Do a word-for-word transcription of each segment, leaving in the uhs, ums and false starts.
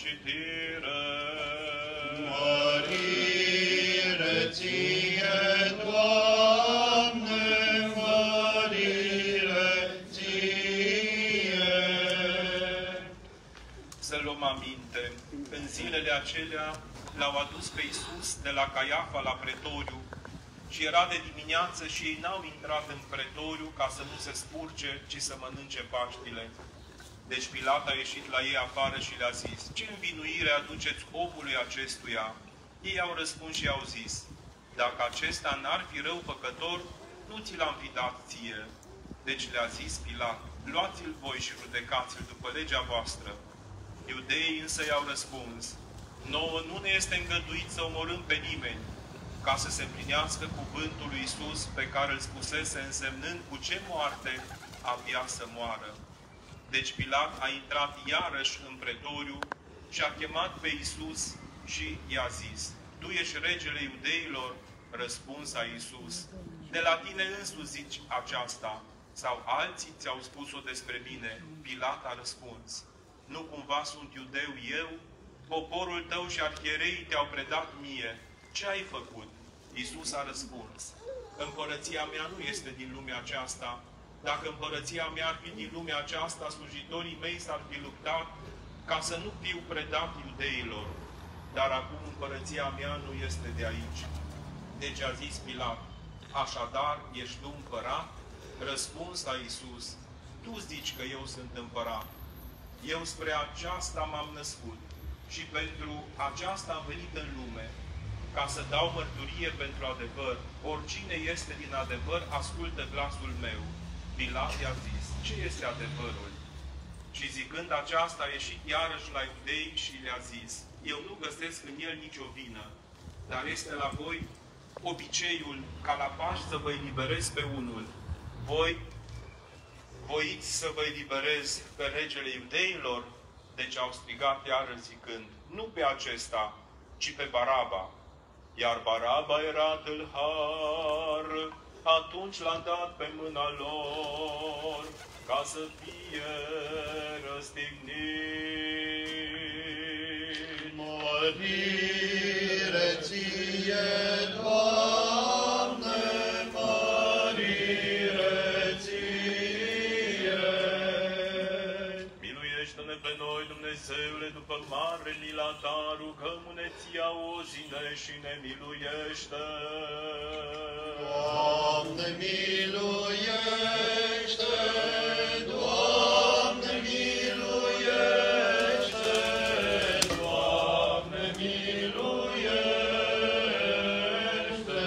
citire. Mărire ție, Doamne, mărire ție. Să luăm aminte, în zilele acelea l-au adus pe Iisus de la Caiafa la pretoriu și era de dimineață și ei n-au intrat în pretoriu ca să nu se spurce, ci să mănânce Paștile. Deci Pilat a ieșit la ei afară și le-a zis: ce învinuire aduceți omului acestuia? Ei au răspuns și au zis: dacă acesta n-ar fi rău făcător, nu ți l-am fi dat ție. Deci le-a zis Pilat: luați-l voi și judecați-l după legea voastră. Iudeii însă i-au răspuns: nouă nu ne este îngăduit să omorâm pe nimeni, ca să se împlinească cuvântul lui Iisus pe care îl spusese, însemnând cu ce moarte avea să moară. Deci Pilat a intrat iarăși în pretoriu și a chemat pe Iisus și i-a zis: tu ești regele iudeilor? Răspuns a Iisus: de la tine însuți zici aceasta, sau alții ți-au spus-o despre mine? Pilat a răspuns: nu cumva sunt iudeu eu? Poporul tău și arhiereii te-au predat mie. Ce ai făcut? Iisus a răspuns: împărăția mea nu este din lumea aceasta. Dacă împărăția mea ar fi din lumea aceasta, slujitorii mei s-ar fi luptat ca să nu fiu predat iudeilor. Dar acum împărăția mea nu este de aici. Deci a zis Pilat: așadar ești tu împărat? Răspuns a Iisus: tu zici că eu sunt împărat. Eu spre aceasta m-am născut și pentru aceasta am venit în lume, ca să dau mărturie pentru adevăr. Oricine este din adevăr, ascultă glasul meu. Pilat i-a zis: ce este adevărul? Și zicând aceasta, a ieșit iarăși la iudei și le-a zis: eu nu găsesc în el nicio vină, dar este la voi obiceiul ca la Paști să vă eliberez pe unul. Voi voiți să vă eliberez pe regele iudeilor? Deci au strigat iarăși zicând: nu pe acesta, ci pe Baraba. Iar Baraba era tâlhar. Atunci l-a dat pe mâna lor, ca să fie răstignit. Mărire ție, Doamne, mărire ție. Miluiește-ne pe noi, Dumnezeule, după mare mila ta, rugăm-ne ție, auzi-ne și ne miluiește. Doamne, miluiește! Doamne, miluiește! Doamne, miluiește!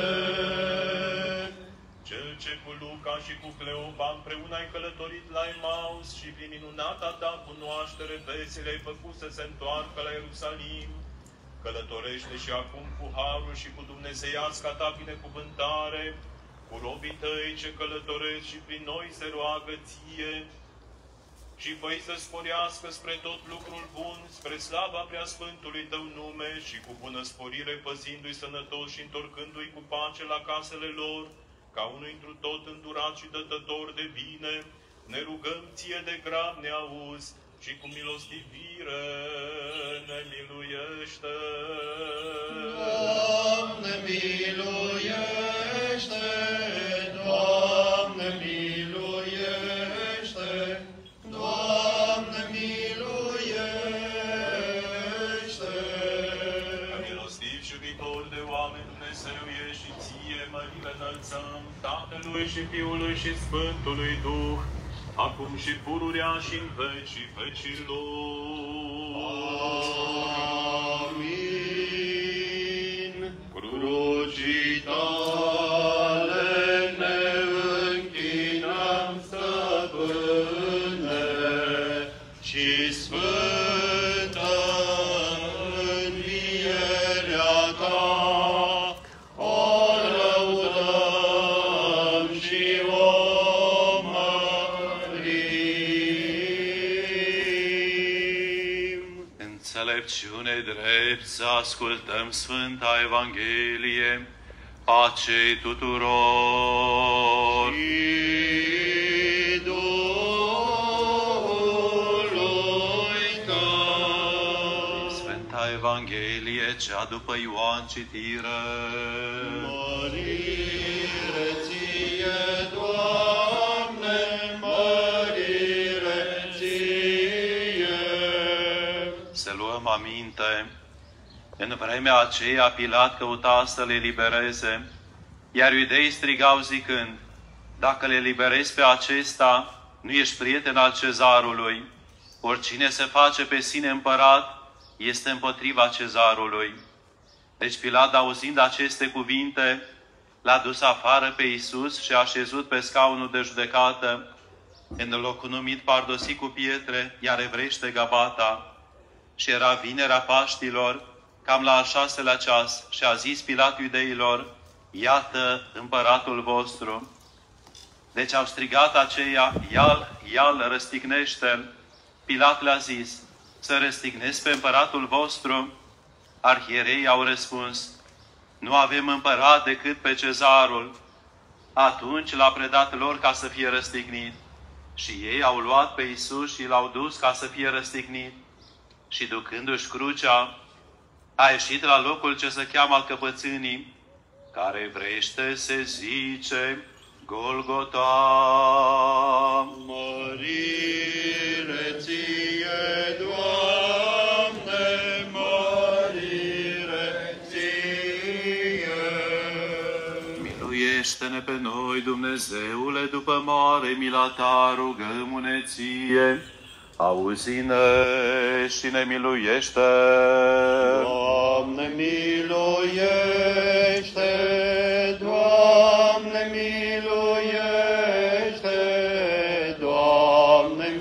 Cel ce cu Luca și cu Cleopa împreună ai călătorit la Emaus și prin minunata ta cunoaștere vesele ai făcut să se întoarcă la Ierusalim, călătorește și acum cu harul și cu dumnezeiasca ta binecuvântare, cu robii tăi ce călătoresc și prin noi se roagă ție, și fă-i să sporească spre tot lucrul bun, spre slava preasfântului tău nume și cu bună sporire, păzindu-i sănătoși și întorcându-i cu pace la casele lor, ca unui întru tot îndurat și dătător de bine, ne rugăm ție de grab ne auzi și cu milostivire ne miluiește. Doamne, miluiește! Doamne, miluiește! Doamne, miluiește! Milostiv și iubitor de oameni, Dumnezeu ești și ție mărire înălțăm, Tatălui și Fiului și Sfântului Duh, acum și pururea și în vecii vecilor. Amin. Crucii tale ne închinăm, Stăpâne, și sfântă învierea ta, o lăudăm și o Înțelepciune drept să ascultăm Sfânta Evanghelie, pace tuturor. Și Duhului tău. Evanghelie cea după Ioan citire. Mărire ție, Doamne, mărire ție. Să luăm aminte. În vremea aceea Pilat căuta să le elibereze, iar iudeii strigau zicând: dacă le eliberezi pe acesta, nu ești prieten al cezarului. Oricine se face pe sine împărat este împotriva cezarului. Deci Pilat, auzind aceste cuvinte, l-a dus afară pe Iisus și a așezut pe scaunul de judecată, în locul numit Pardosit cu pietre, iar evrește Gabata. Și era vinerea Paștilor, cam la al șaselea ceas, și a zis Pilat iudeilor: iată împăratul vostru. Deci au strigat aceia: ia-l, ia-l, răstignește-l. Pilat le-a zis: să răstignesc pe împăratul vostru? Arhierei au răspuns: nu avem împărat decât pe cezarul. Atunci l-a predat lor ca să fie răstignit. Și ei au luat pe Iisus și l-au dus ca să fie răstignit. Și ducându-și crucea, a ieșit la locul ce se cheamă al căpățânii, care evrește se zice Golgota. Mărire ție, Doamne, mărire ție. Miluiește-ne pe noi, Dumnezeule, după mare mila ta, rugăm-ne ție. Auzi-ne și ne miluiește. Doamne, miluiește! Doamne, miluiește! Doamne,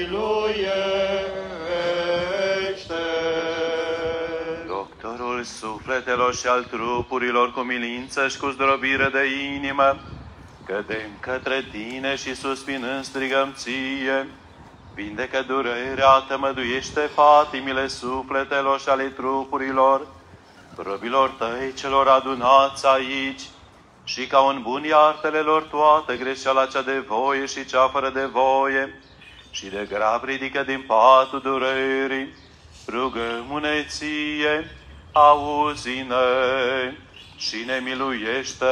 miluiește! Doctorul sufletelor și al trupurilor, cu milință și cu zdrobire de inimă, cădem către tine și suspinând strigăm ție: vindecă durerea, tămăduiește patimile sufletelor și ale trupurilor, robilor tăi celor adunați aici, și ca un bun iartă-le lor toată greșeala cea de voie și cea fără de voie, și de grav ridică din patul durerii. Rugăm-ne ție, auzi-ne și ne miluiește.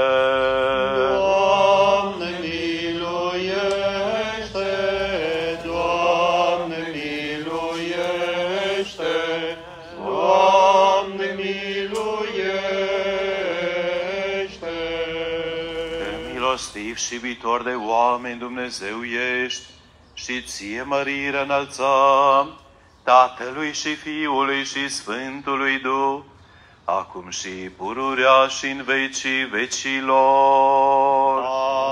Doamne, miluiește! Doamne, miluiește! Doamne, miluiește! Milostiv și iubitor de oameni, Dumnezeu ești, și ție mărire înălțăm, Tatălui și Fiului și Sfântului Duh, acum și pururea și în vecii vecilor.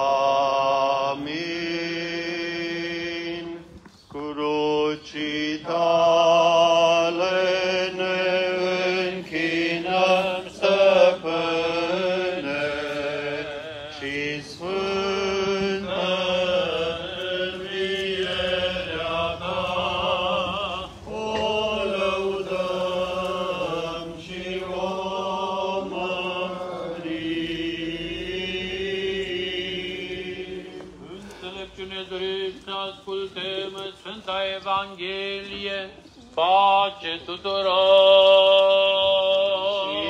Amin. Crucii tale ne închinăm, Stăpâne, și sfântă învierea ta, o lăudăm și o mărim. Înțelepciune drept, ascultăm Sfânta Evanghelie, pace tuturor! Și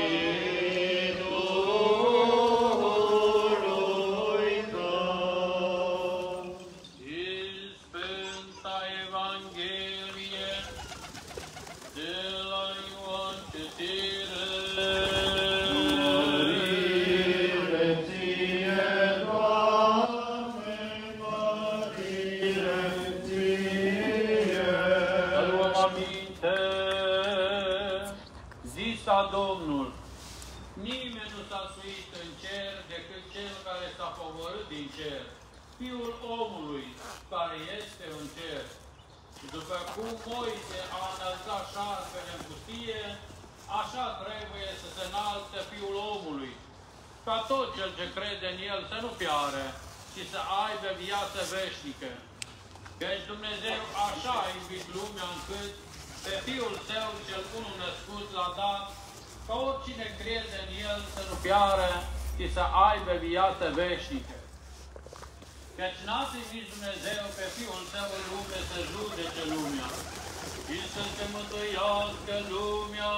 Duhului tău. Din Sfânta Evanghelie de la Ioan citire. Mărire ție, Doamne, mărire ție. Să luăm aminte. Zisa Domnul: nimeni nu s-a suit în cer decât cel care s-a coborât din cer, Fiul omului care este în cer. Și după cum Moise a înălțat șarpele în pustie, așa trebuie să se înalte Fiul omului, ca tot cel ce crede în El să nu piară, ci să aibă viață veșnică. Căci Dumnezeu așa a iubit lumea încât pe Fiul Său cel unul născut l-a dat, ca oricine crede în El să nu piară, ci să aibă viață veșnică. Căci n-a trimis Dumnezeu pe Fiul Său în lume să judece lumea, și să se mântuiască lumea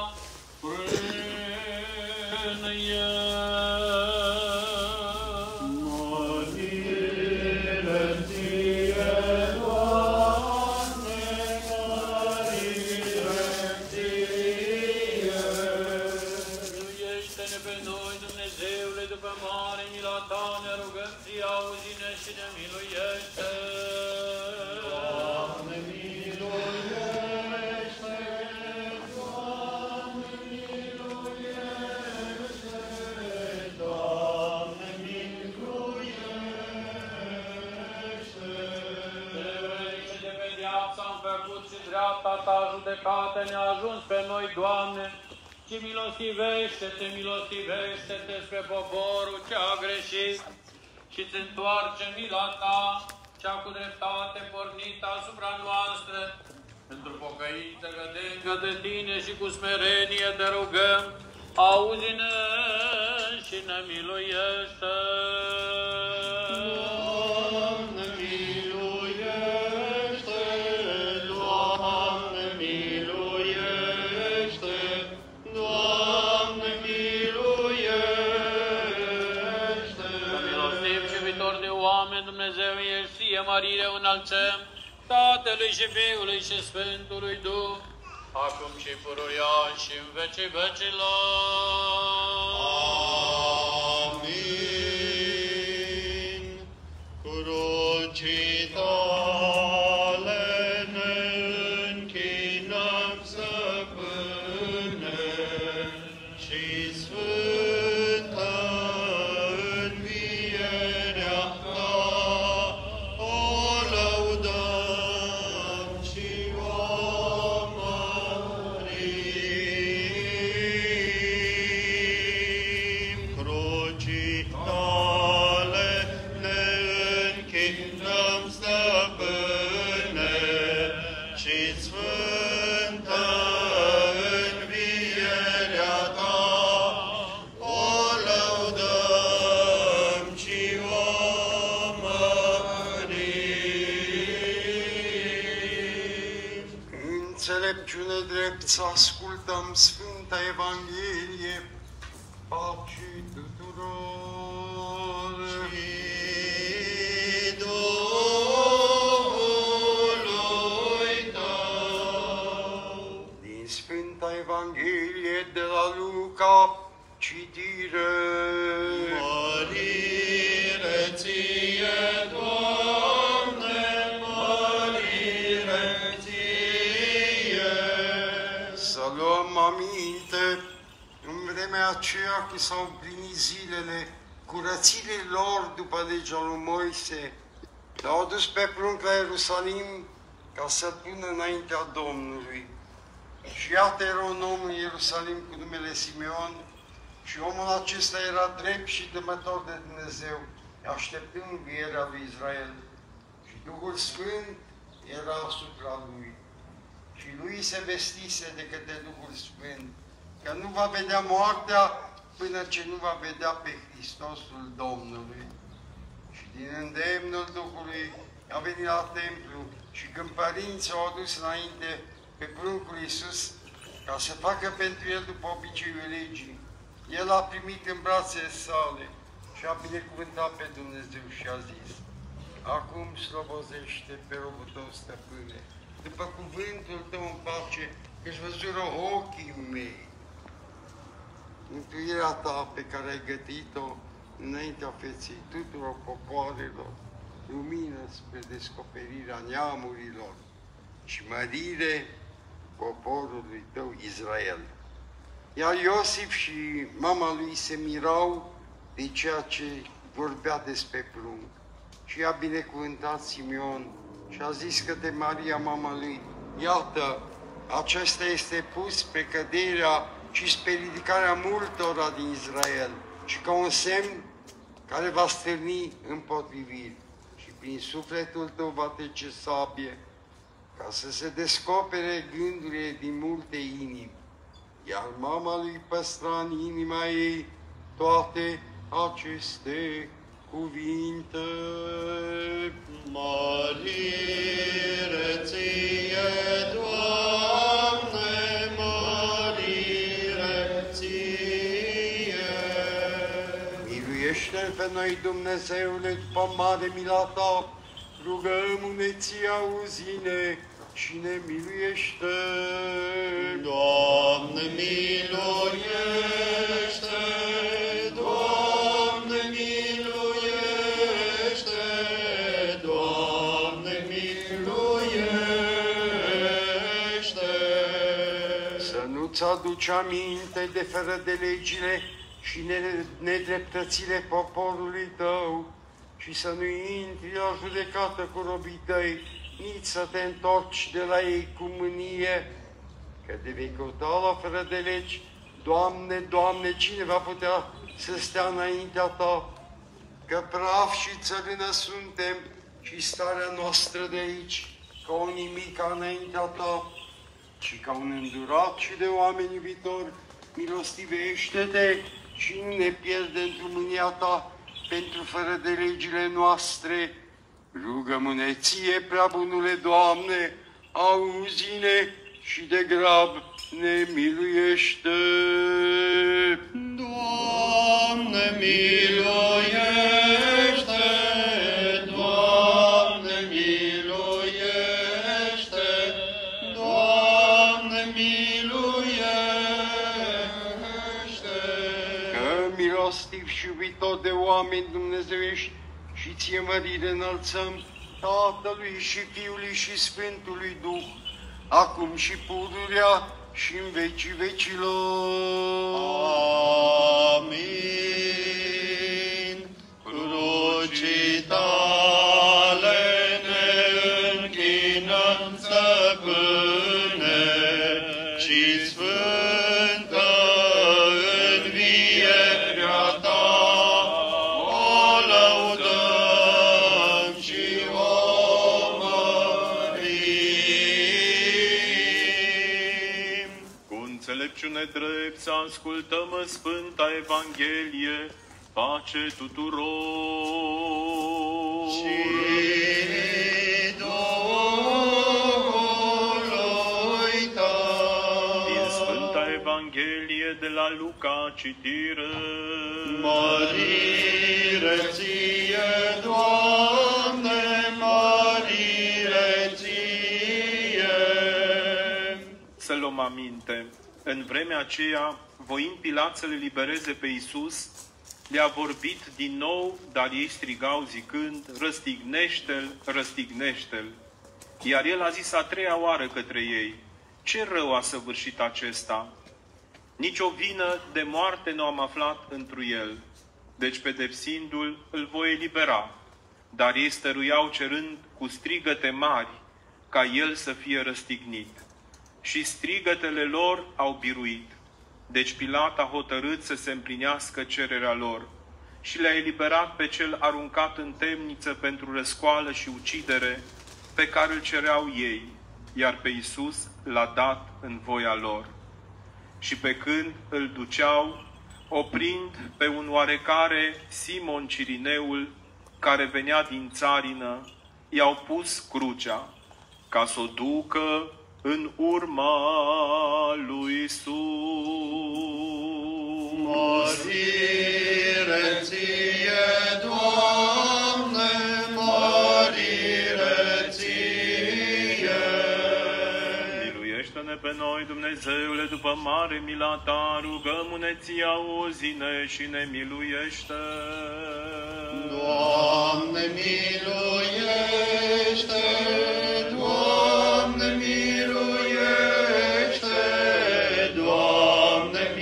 prin el. Mărire ție, Doamne, mărire ție. Miluiește-ne pe noi, Dumnezeule, după mare mila ta, ne rugăm ție, auzi-ne și ne miluiește. Doamne, miluiește, Doamne, miluiește, Doamne, miluiește. Celebrește de pedeapsa am făcut și dreapta ta judecată ne-a ajuns pe noi, Doamne, și milostivește-te, milostivește-te spre poporul ce a greșit și-ți întoarce mila ta, cea cu dreptate pornită asupra noastră. Pentru pocăință cădem către tine și cu smerenie te rugăm, auzi-ne și ne miluiește. Doamne, miluiește, Doamne, miluiește, Doamne, miluiește. Milostiv și iubitor de oameni, Dumnezeu ești, ție mărire înălțăm, Tatălui și Fiului și Sfântului Duh, acum și pururia și în vecii vecilor. Amin. Crucii tale ne închinăm, Stăpâne, și sfântă învierea ta, o lăudăm și o mărim. Crucii tale ne închinăm, Stăpâne, și sfântă învierea ta, o lăudăm și o mărim. Înțelepciune drept să ascultăm Sfânta Evanghelie, pace tuturor. Și Duhului tău. Din Sfânta Evanghelie de la Luca, citire. Mărire ție, Doamne, mărire ție. Să luăm aminte, în vremea aceea când s-au împlinit zilele curățirii lor după legea lui Moise, l-au dus pe prunc la Ierusalim ca să-l pună înaintea Domnului. Și iată era un om în Ierusalim cu numele Simeon, și omul acesta era drept și temător de Dumnezeu, așteptând învierea lui Israel. Și Duhul Sfânt era asupra lui. Și lui se vestise de către Duhul Sfânt că nu va vedea moartea până ce nu va vedea pe Hristosul Domnului. Și din îndemnul Duhului a venit la templu și când părinții au adus înainte pe pruncul Iisus ca să facă pentru el după obiceiul legii, el a primit în brațele sale și a binecuvântat pe Dumnezeu și a zis: acum slobozește pe robul tău, Stăpâne, după cuvântul tău în pace, că-și văzură ochii mei mântuirea ta pe care ai gătit-o înaintea feței tuturor popoarelor, lumină spre descoperirea neamurilor și mărire poporului tău Israel. Iar Iosif și mama lui se mirau de ceea ce vorbea despre prunc. Și a binecuvântat Simeon și a zis către Maria, mama lui: iată, acesta este pus spre căderea și spre ridicarea multora din Israel și ca un semn care va stârni împotriviri și prin sufletul tău va trece sabie, ca să se descopere gândurile din multe inimi. Iar mama lui păstra în inima ei toate aceste cuvinte. Mărire ție, Doamne! pe noi, Dumnezeule, după mare mila Ta, rugăm-ne ție, auzi-ne și ne miluiește. Doamne, miluiește! Doamne, miluiește! Doamne, miluiește! Să nu-ți aduci aminte de fără de legile și nedreptățile poporului Tău și să nu intri la judecată cu robii Tăi, nici să te întorci de la ei cu mânie, că de vei căuta la fără de legi. Doamne, Doamne, cine va putea să stea înaintea Ta? Că praf și țărână suntem și starea noastră de aici, ca o nimica înaintea Ta, ci ca un îndurat și de oameni iubitori, milostivește-te și nu ne pierde într-o mânia Ta pentru fără de legile noastre. Rugăm-ne ție, prea bunule Doamne, auzi-ne și de grab ne miluiește. Doamne, miluiește! Doamne, miluiește! Doamne, miluiește! Că milostiv și iubitor de oameni dumnezeiești, și ție mărire înălțăm Tatălui și Fiului și Sfântului Duh, acum și pururea și în vecii vecilor. Amin. Crucii Tale ne închinăm, Stăpâne, și sfântă învierea Ta o lăudăm și o mărim. Cu înțelepciune drept să ascultăm Sfânta Evanghelie, pace tuturor! Și Duhului Tău. Din Sfânta Evanghelie de la Luca, citire. Mărire ție, Doamne, mărire ție. Să luăm aminte. În vremea aceea, voind Pilat să le libereze pe Iisus, le-a vorbit din nou, dar ei strigau zicând, răstignește-l, răstignește-l. Iar el a zis a treia oară către ei, ce rău a săvârșit acesta? Nici o vină de moarte nu am aflat întru el. Deci, pedepsindu-l, îl voi elibera. Dar ei stăruiau cerând cu strigăte mari, ca el să fie răstignit. Și strigătele lor au biruit. Deci Pilat a hotărât să se împlinească cererea lor și le-a eliberat pe cel aruncat în temniță pentru răscoală și ucidere, pe care îl cereau ei, iar pe Iisus l-a dat în voia lor. Și pe când îl duceau, oprind pe un oarecare Simon Cirineul, care venea din țarină, i-au pus crucea, ca să o ducă în urma lui Iisus. Mărire ție, Doamne, mărire ție. Miluiește-ne pe noi, Dumnezeule, după mare mila Ta, rugăm-ne ție, auzi-ne și ne miluiește. Doamne, miluiește! Doamne, miluiește! Doamne,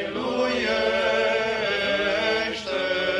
miluiește!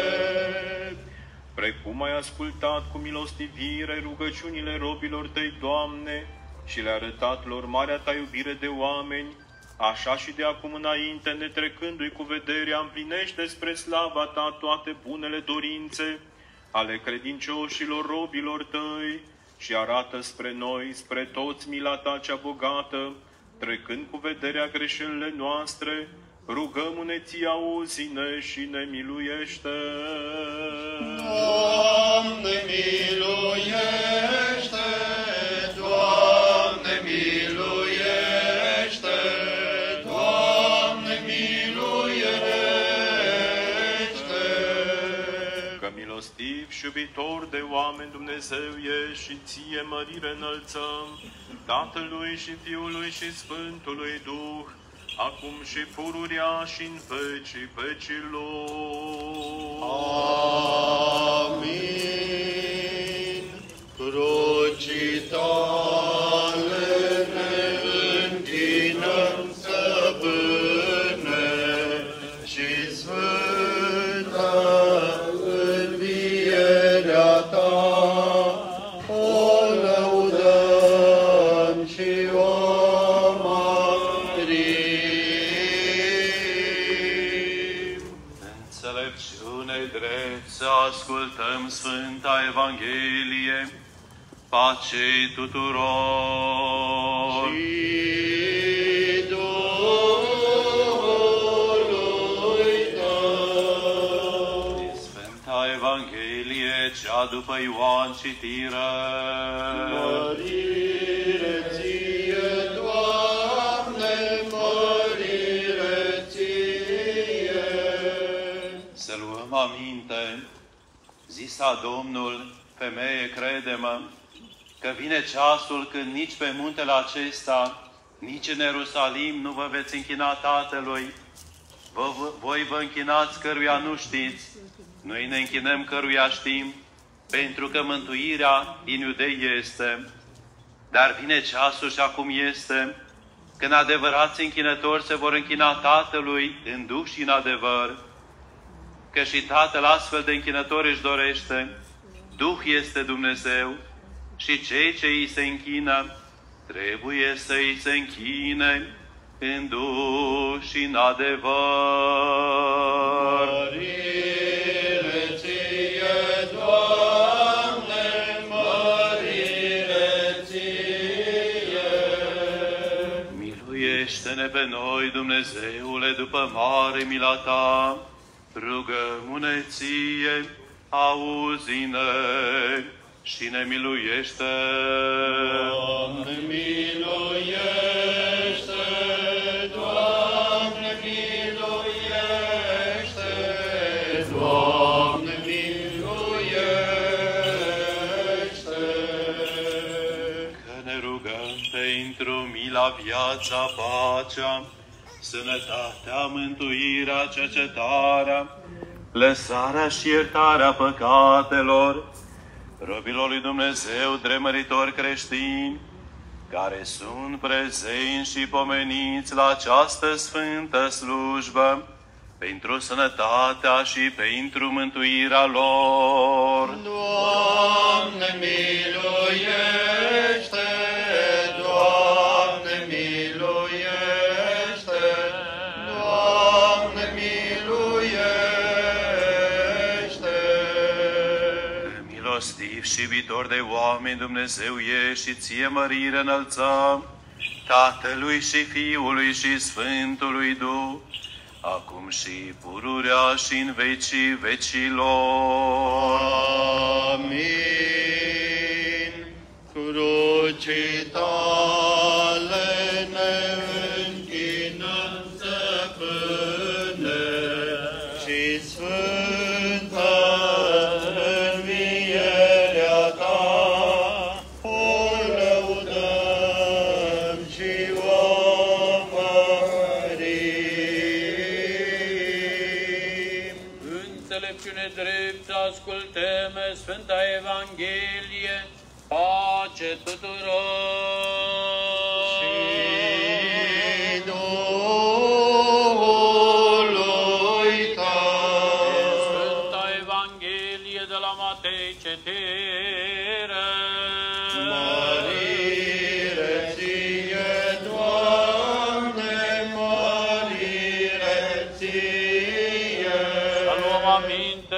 Precum ai ascultat cu milostivire rugăciunile robilor Tăi, Doamne, și le-a arătat lor marea Ta iubire de oameni, așa și de acum înainte, netrecându-i cu vederea, împlinește spre slava Ta toate bunele dorințe ale credincioșilor robilor Tăi și arată spre noi, spre toți mila Ta cea bogată, trecând cu vederea greșelile noastre, rugăm-ne ție, auzi-ne și ne miluiește. Doamne, miluiește! Doamne, miluiește! Doamne, miluiește! iubitor de oameni, Dumnezeu ești și ție mărire înălțăm, Tatălui și Fiului și Sfântului Duh, acum și pururea și în vecii vecilor. Amin. Crucii tale ne închinăm stăpâne și sfântă învierea ta, o lăudăm și o mărim. Înțelepciune drept să ascultăm Sfânta Evanghelie, pacei tuturor. Și Duhului tău. Sfânta Evanghelie, cea după Ioan, citire. Mărire ție, Doamne, mărire ție. Să luăm aminte, zisa Domnul, femeie, crede-mă, că vine ceasul când nici pe muntele acesta, nici în Ierusalim nu vă veți închina Tatălui. Vă, vă, voi vă închinați căruia nu știți, noi ne închinăm căruia știm, pentru că mântuirea din iudei este. Dar vine ceasul și acum este, când adevărați închinători se vor închina Tatălui în duh și în adevăr, că și Tatăl astfel de închinători își dorește. Duh este Dumnezeu și cei ce îi se închină trebuie să îi se închine în duh și în adevăr. Mărire ție, Doamne, mărire ție. Miluiește-ne pe noi, Dumnezeule, după mare mila ta, rugăm-ne ție, auzi-ne și ne miluiește. Doamne, miluiește! Doamne, miluiește! Doamne, miluiește! Că ne rugăm pentru mila, viața, pacea, sănătatea, mântuirea, cercetarea, lăsarea și iertarea păcatelor robilor lui Dumnezeu, dremăritori creștini, care sunt prezenți și pomeniți la această sfântă slujbă, pentru sănătatea și pentru mântuirea lor. Doamne, miluiește! Doamne, miluiește! Doamne, miluiește! Milostiv și iubitor de oameni, Dumnezeu ești și ție mărire înălțăm, Tatălui și Fiului și Sfântului Duh, acum și pururea și în vecii vecilor. Amin. Crucii tale ne închinăm, stăpâne, și sfântă învierea ta, o lăudăm și o mărim. Înțelepciune drept, ascultăm Sfânta Evanghelie, pace tuturor! Și Duhului tău. Sfânta Evanghelie de la Matei, citire. Mărire ție, Doamne, mărire ție. Să luăm aminte.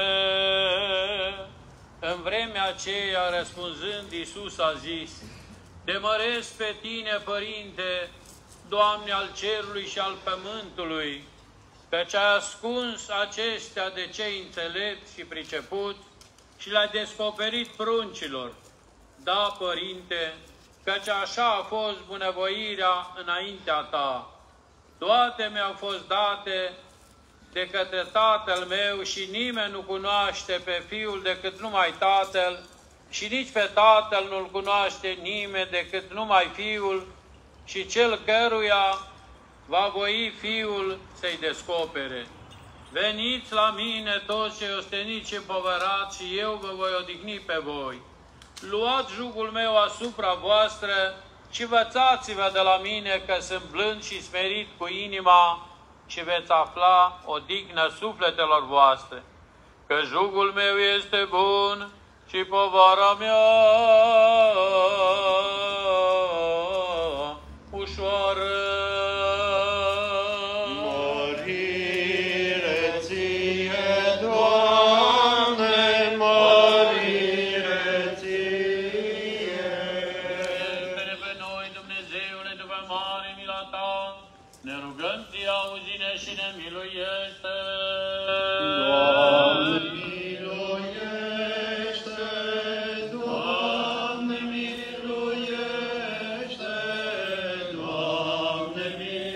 În vremea aceea, răspunzând, Iisus a zis: Te măresc pe tine, Părinte, Doamne al cerului și al pământului, căci ai ascuns acestea de cei înțelepți și pricepuți și le-ai descoperit pruncilor. Da, Părinte, căci așa a fost bunăvoirea înaintea ta. Toate mi-au fost date de către Tatăl meu și nimeni nu cunoaște pe Fiul decât numai Tatăl și nici pe Tatăl nu-L cunoaște nimeni decât numai Fiul și cel căruia va voi Fiul să-i descopere. Veniți la mine toți cei osteniți și împovărați și eu vă voi odihni pe voi. Luați jugul meu asupra voastră și învățați-vă de la mine că sunt blând și smerit cu inima și veți afla odihnă sufletelor voastre. Că jugul meu este bun și povara mea ușoară. Mărire ție, Doamne, mărire ție. Iartă-ne pe noi, Dumnezeule, după mare mila ta, ne rugăm ție, auzi-ne și ne miluiește. Doamne, miluiește! Doamne, miluiește! Doamne,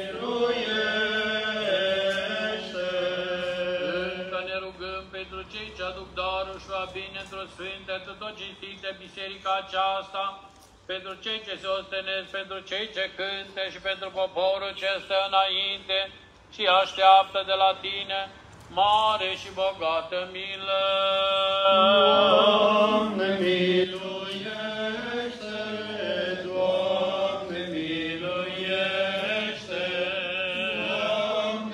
miluiește! Încă ne rugăm pentru cei ce aduc darul și va bine într-o sfântă, tot cinstită biserica aceasta, pentru cei ce se ostenesc, pentru cei ce cântă și pentru poporul ce stă înainte și așteaptă de la tine mare și bogată milă. Doamne, miluiește! Doamne, miluiește! Doamne,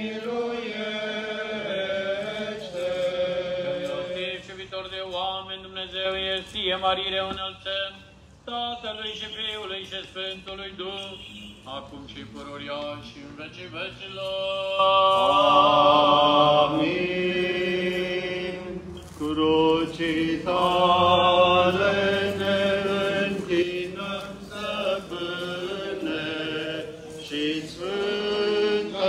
miluiește! Milostiv și iubitor de oameni, Dumnezeu ești, ție mărire înălțăm, Tatălui și Fiului și Sfântului Duh, acum și pururia și în vecii vecilor. Amin. Crucii tale ne închinăm, stăpâne, și sfântă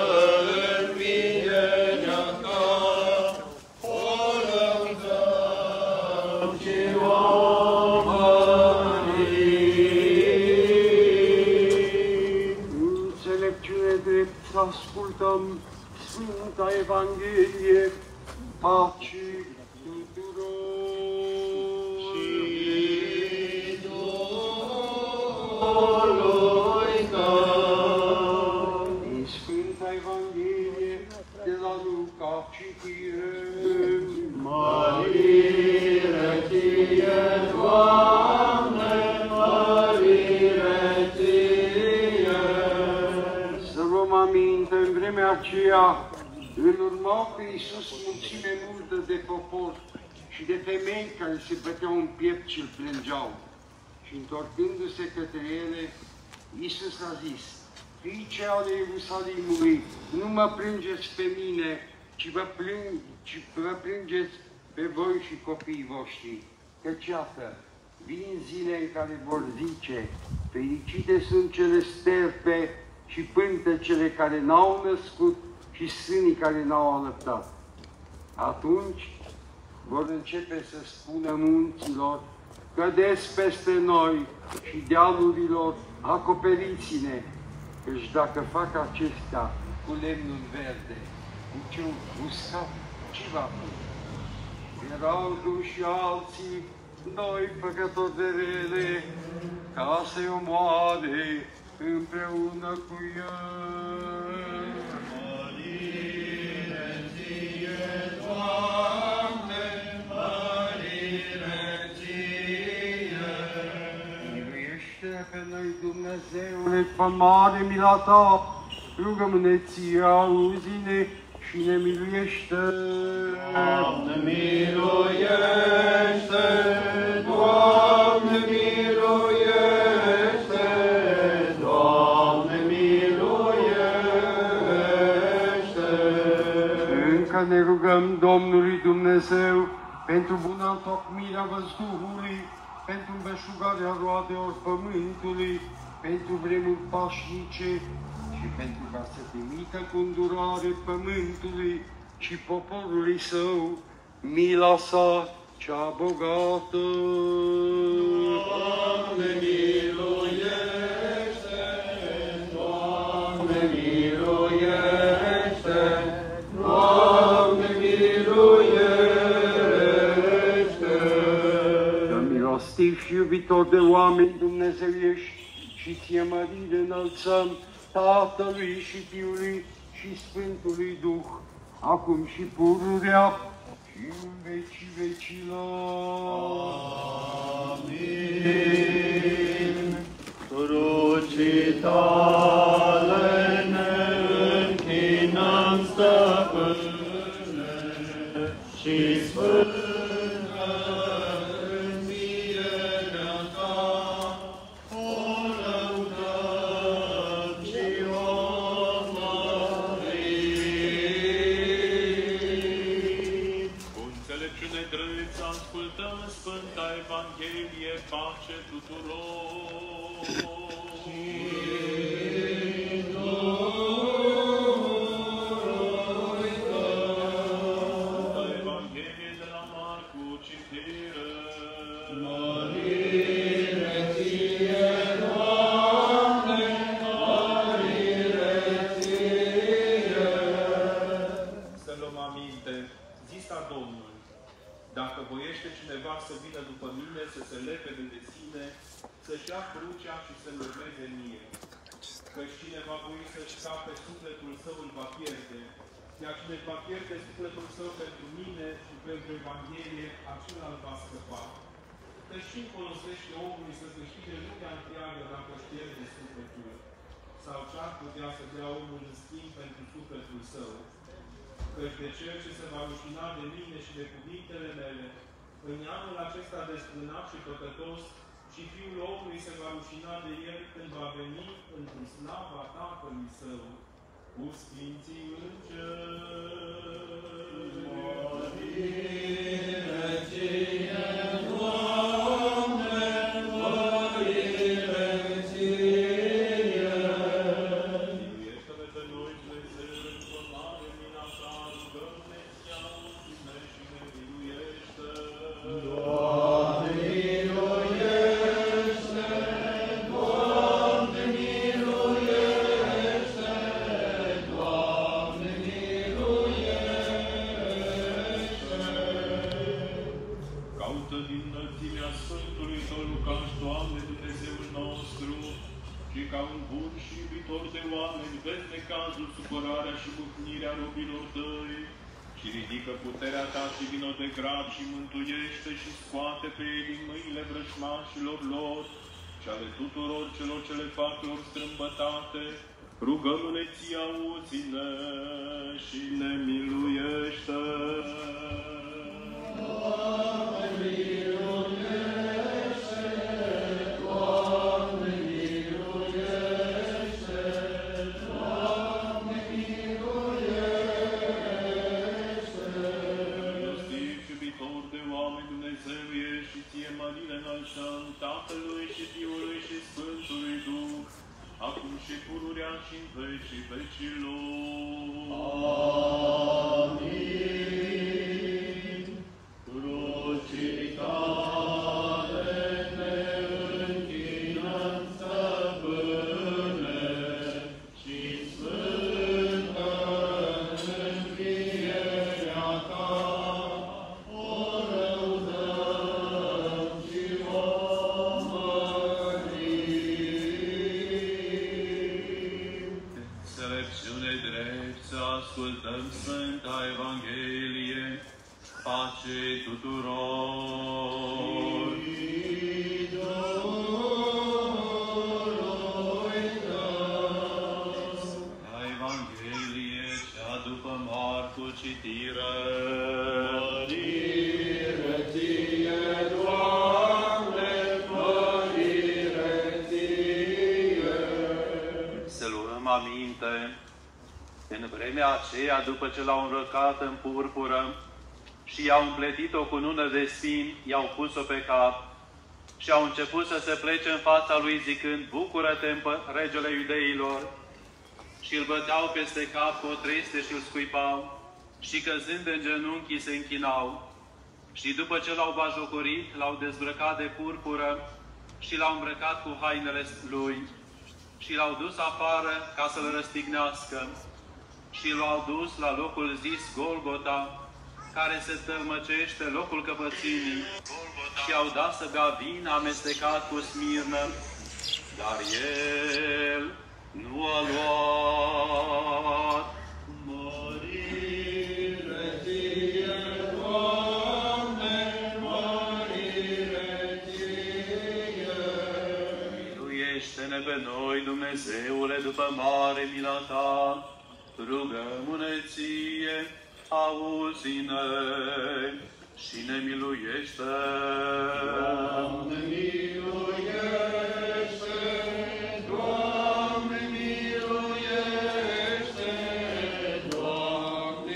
învierea ta, o lăudăm și o să ascultăm Sfânta Evanghelie, pace tuturor și Duhului tău. Din Sfânta Evanghelie de la Luca citim. Mărire ție, Doamne, mărire ție. Să luăm aminte, în vremea aceea îl urmau pe Iisus mulțime multă de popor și de femei care se băteau în piept și îl plângeau. Și întorcându-se către ele, Iisus a zis: Fiice ale Ierusalimului, nu mă plângeți pe mine, ci vă, plâng, ci vă plângeți pe voi și copiii voștri. Căci iată, vin zile în care vor zice: fericite sunt cele sterpe și pântecele care n-au născut și sânii care n-au alăptat. Atunci vor începe să spună munților: cădeți peste noi, și dealurilor: acoperiți-ne, căci dacă fac acestea cu lemnul verde, cu cel uscat, ce va fi? Erau duși alții, noi păcători de rele, ca să-i omoare împreună cu el. Mărire ție, Doamne, mărire ție. Miluiește pe noi, Dumnezeule, pe mare mila ta, rugăm-ne ție, auzi-ne și ne miluiește. Doamne, miluiește! Doamne, miluiește! Doamne, miluiește! Încă ne rugăm Domnului Dumnezeu pentru buna întocmirea văzduhului, pentru înveșugarea roadelor pământului, pentru vremuri pașnice și pentru ca să trimită cu îndurare pământului și poporului său mila sa cea bogată. Doamne, miluiește! Doamne, miluiește! fiilor de oameni dumnezeiești și ție mărire înălțăm Tatălui și Fiului și Sfântului Duh, acum și pururea și în vecii vecilor. Amin. Crucii tale ne închinăm, Stăpâne, și sfântă învierea ta, o lăudăm și o mărim. Cu înțelepciune drept ascultăm Sfânta Evanghelie, pace tuturor. Sfânta Evanghelie de la Marcu, citire. Mărire ție, Doamne, mărire ție. Să luăm aminte, zisa Domnul, dacă voiește cineva să vină după mine, să se lepede de sine, să-și ia crucea și să-mi urmeze mie. Căci cine va voi să-și scape sufletul său, îl va pierde, iar cine va pierde sufletul său pentru mine și pentru Evanghelie, acela îl va scăpa. Căci ce-mi folosește omului să câștige lumea întreagă dacă își pierde sufletul? Sau ce-ar putea să dea omul în schimb pentru sufletul său? Căci de cel ce se va rușina de mine și de cuvintele mele, în anul acesta desfrânat și păcătos, și Fiul omului se va rușina de el când va veni într-o slava Tatălui Său, cu Sfinții Îngeri. Mărire ție, Doamne, mărire ție. Miluiește-ne pe noi, Dumnezeu, într-o mare mina ta, rugăm-ne, ți auzi-ne și ne miluiește. Doamne, miluiește, Doamne, miluiește, Doamne, miluiește. Caută din înălțimea Sfântului Tău Lucaș, Doamne, Dumnezeul nostru, și ca un bun și iubitor de oameni, vezi necazul, supărarea și mâhnirea robilor Tăi, și ridică puterea Ta și vină de grab și mântuiește și scoate pe ei din mâinile vrăjmașilor lor și ale tuturor celor ce le fac lor strâmbătate. Rugăm-ne Ție, auzi-ne și ne miluiește. Doamne, miluiește, Doamne, miluiește, Doamne, miluiește. Milostiv și iubitor de oameni, Dumnezeu ești și Ție mărire înălțăm, Tatălui și Fiului și Sfântului Duh, acum și pururea și în vecii vecilor. Amin. Crucii tale ne închinăm, Stăpâne, și sfântă învierea ta, o lăudăm și o mărim. Înțelepciune drept să ascultăm Sfânta Evanghelie, pace tuturor. La Evanghelie cea după Marcu, citire. Mărire ție, Doamne, mărire ție. Să luăm aminte, în vremea aceea, după ce l-au îmbrăcat în purpură și i-au împletit-o cu nună de spini, i-au pus-o pe cap și au început să se plece în fața lui zicând, bucură-te, regele iudeilor! Și îl băteau peste cap cu o treste și îl scuipau și căzând în genunchi se închinau. Și după ce l-au bajocorit, l-au dezbrăcat de purpură și l-au îmbrăcat cu hainele lui și l-au dus afară ca să-l răstignească și l-au dus la locul zis Golgota, care se tălmăcește locul căpățânii, și și i-au dat să bea vin amestecat cu smirnă, dar el nu a luat. Mărire ție, Doamne, mărire ție. Miluiește-ne pe noi, Dumnezeule, după mare mila ta, rugăm-ne ție, auzi-ne și ne miluiește. Doamne, miluiește! Doamne, miluiește! Doamne,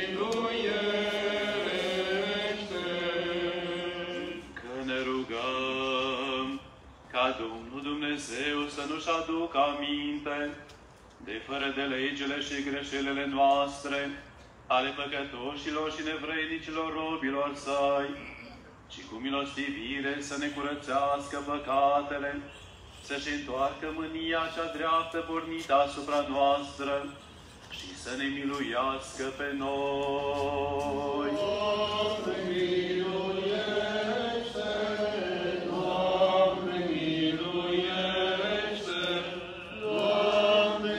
miluiește! Că ne rugăm ca Domnul Dumnezeu să nu-și aducă aminte de fără de legile și greșelile noastre, ale păcătoșilor și nevrednicilor robilor săi, ci cu milostivire să ne curățească păcatele, să-și întoarcă mânia cea dreaptă pornită asupra noastră și să ne miluiască pe noi. Doamne, miluiește! Doamne, miluiește! Doamne,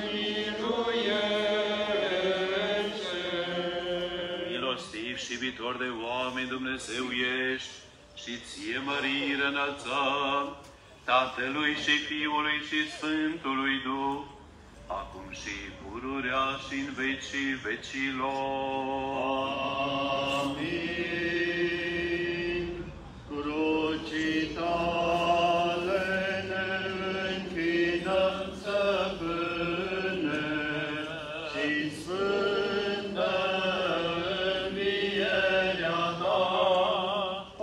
miluiește! Milostiv și iubitor de oameni, Dumnezeu ești, și ție mărire înălțăm, Tatălui și Fiului și Sfântului Duh, acum și pururea și în vecii vecilor. Amin. Crucii tale ne închinăm să până și sfântă învierea ta, o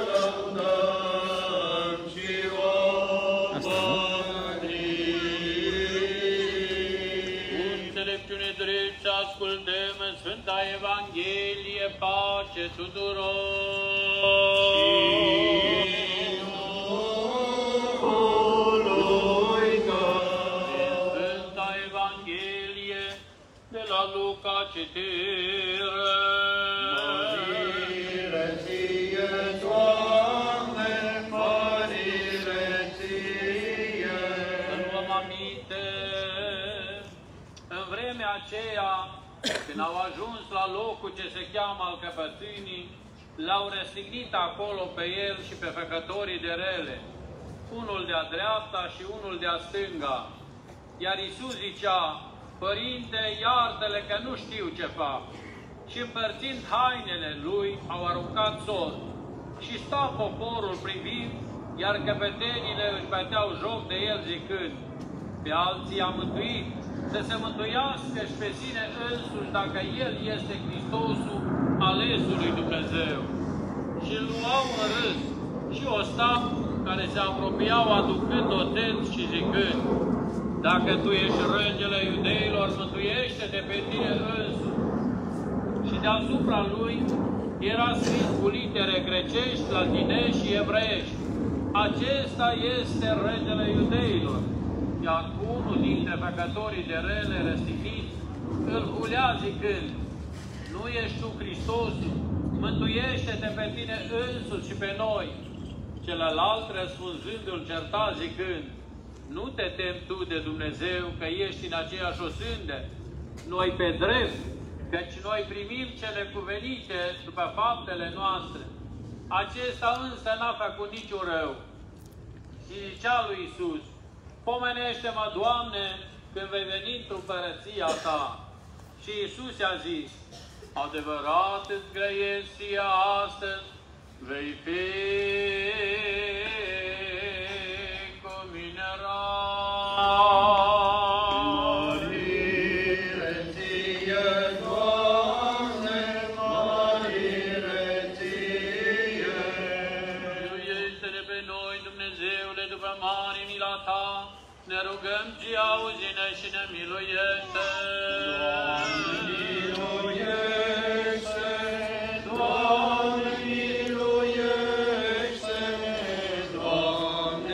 lăudăm și o mărim. Înțelepciune drept și ascultăm Sfânta Evanghelie, pace tuturor! Sfânta Evanghelie de la Luca citire. Mărire ție, Doamne, mărire ție. Să luăm aminte, în vremea aceea, când au ajuns la locul ce se cheamă al căpățânii, l-au răstignit acolo pe el și pe făcătorii de rele, unul de-a dreapta și unul de-a stânga. Iar Iisus zicea: Părinte, iartă-le că nu știu ce fac. Și împărțind hainele lui, au aruncat sol. Și sta poporul privind, iar căpetenile își băteau joc de el zicând: Pe alții a mântuit, să se mântuiască și pe sine însuși dacă El este Hristosul alesul lui Dumnezeu. Și îl luau în râs și ostap care se apropiau aducând oțeți și zicând: Dacă Tu ești Regele Iudeilor, mântuiește-te pe tine însuși. Și deasupra lui era scris cu litere grecești, latinești și evreiești: Acesta este Regele Iudeilor. Iar unul dintre făcătorii de rele răstigniți îl hulea zicând: Nu ești Tu Hristosul? Mântuiește-te pe tine însuți și pe noi. Celălalt răspunzându-l certa zicând: Nu te temi tu de Dumnezeu că ești în aceeași osândă, noi pe drept, căci noi primim cele cuvenite după faptele noastre. Acesta însă n-a făcut niciun rău. Și zicea lui Iisus: Pomenește-mă, Doamne, când vei veni într-o împărăția Ta. Și Iisus i-a zis: Adevărat îți grăiesc ție astăzi, vei fi cu mine Mărire ție, Doamne, mărire ție. Miluiește-ne pe noi, Dumnezeule, după mare mila Ta, ne rugăm și auzi-ne și ne miluiește. Doamne, miluiește! Doamne, miluiește! Doamne,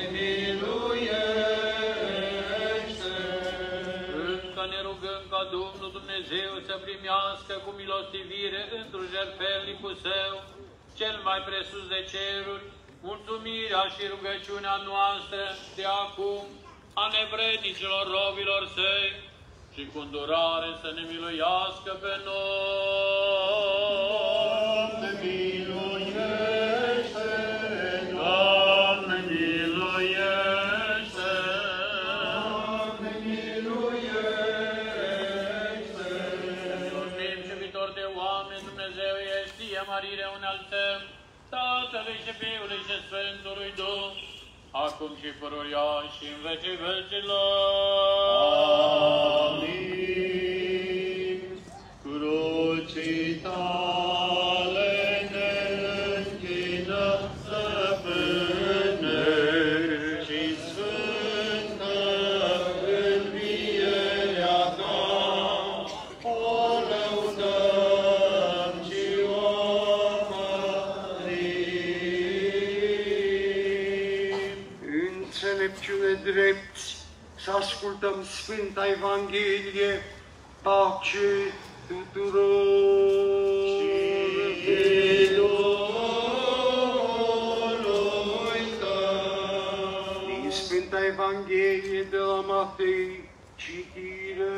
miluiește! Încă ne rugăm ca Domnul Dumnezeu să primească cu milostivire într-un jertfelnicul Său, cel mai presus de ceruri, mulțumirea și rugăciunea noastră de acum a nevrednicilor robilor săi și cu îndurare să ne miluiască pe noi. Doamne, miluiește! Doamne, miluiește! Doamne, miluiește! Mulțumim și iubitor de oameni, Dumnezeu ești, ție mărire înălțăm, Tatălui și Fiului și Sfântului Duh, acum și pururia și în vecii vecilor. Amin. Crucii tale ne închină, Stăpâne, și sfântă învierea ta, o lăudăm și o mărim. Înțelepciune drept, să ascultăm Sfânta Evanghelie, pace tuturor. Și Duhului tău. Din Sfânta Evanghelie de la Matei, citire.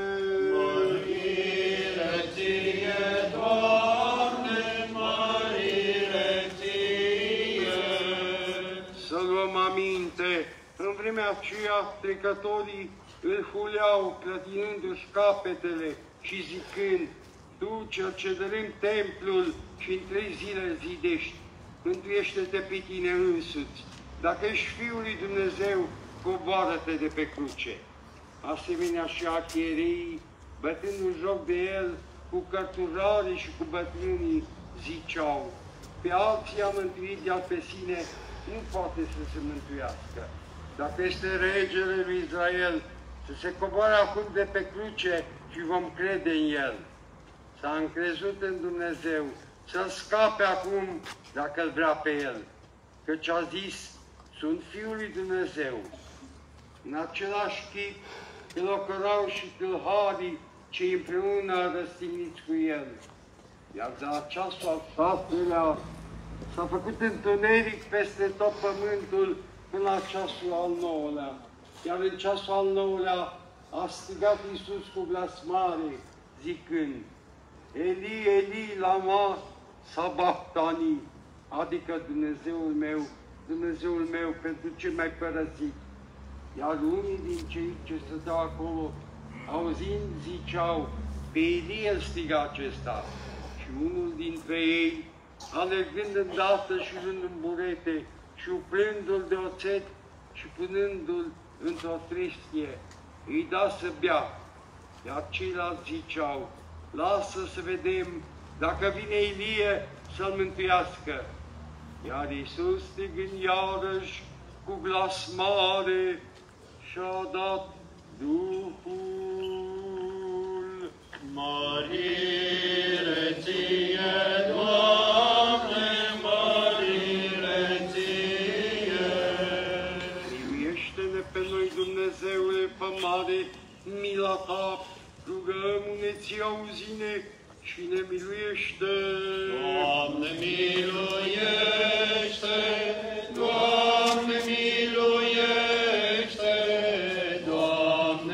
Mărire ție, Doamne, mărire ție. Să luăm aminte, în vremea aceea trecătorii îl huleau, clătinându-și capetele și zicând: Tu, cel ce dărâm templul și în trei zile zidești, mântuiește-te pe tine însuți. Dacă ești Fiul lui Dumnezeu, coboară-te de pe cruce. Asemenea și arhiereii, bătându-și joc de el, cu cărturarii și cu bătrânii, ziceau: Pe alții a mântuit, iar pe sine nu poate să se mântuiască. Dacă este regele lui Israel, să se coboare acum de pe cruce și vom crede în el. S-a încrezut în Dumnezeu, să-l scape acum dacă îl vrea pe el, căci a zis: Sunt Fiul lui Dumnezeu. În același chip îl ocărau și tâlharii cei împreună răstigniți cu el. Iar de la ceasul al șaselea s-a făcut întuneric peste tot pământul până la ceasul al nouălea. Iar în ceasul al nouălea a strigat Iisus cu glas mare, zicând: Eli, Eli, lama sabachthani, adică Dumnezeul meu, Dumnezeul meu, pentru ce m-ai părăsit? Iar unii din cei ce stăteau acolo, auzind, ziceau: Pe Elie îl striga acesta. Și unul dintre ei, alergând îndată și luând în burete și uplându-l de oțet și punându-l într-o trestie, îi da să bea. Iar ceilalți ziceau: Lasă să vedem dacă vine Elie să-l mântuiască. Iar Iisus, strigând iarăși cu glas mare, și-a dat Duhul. Mărire ție, Doamne, mărire ție. Miluiește-ne pe noi, Dumnezeule, pe mare mila ta, rugăm-ne, ție auzi-ne și ne miluiește. Doamne, miluiește! Doamne, miluiește! Doamne,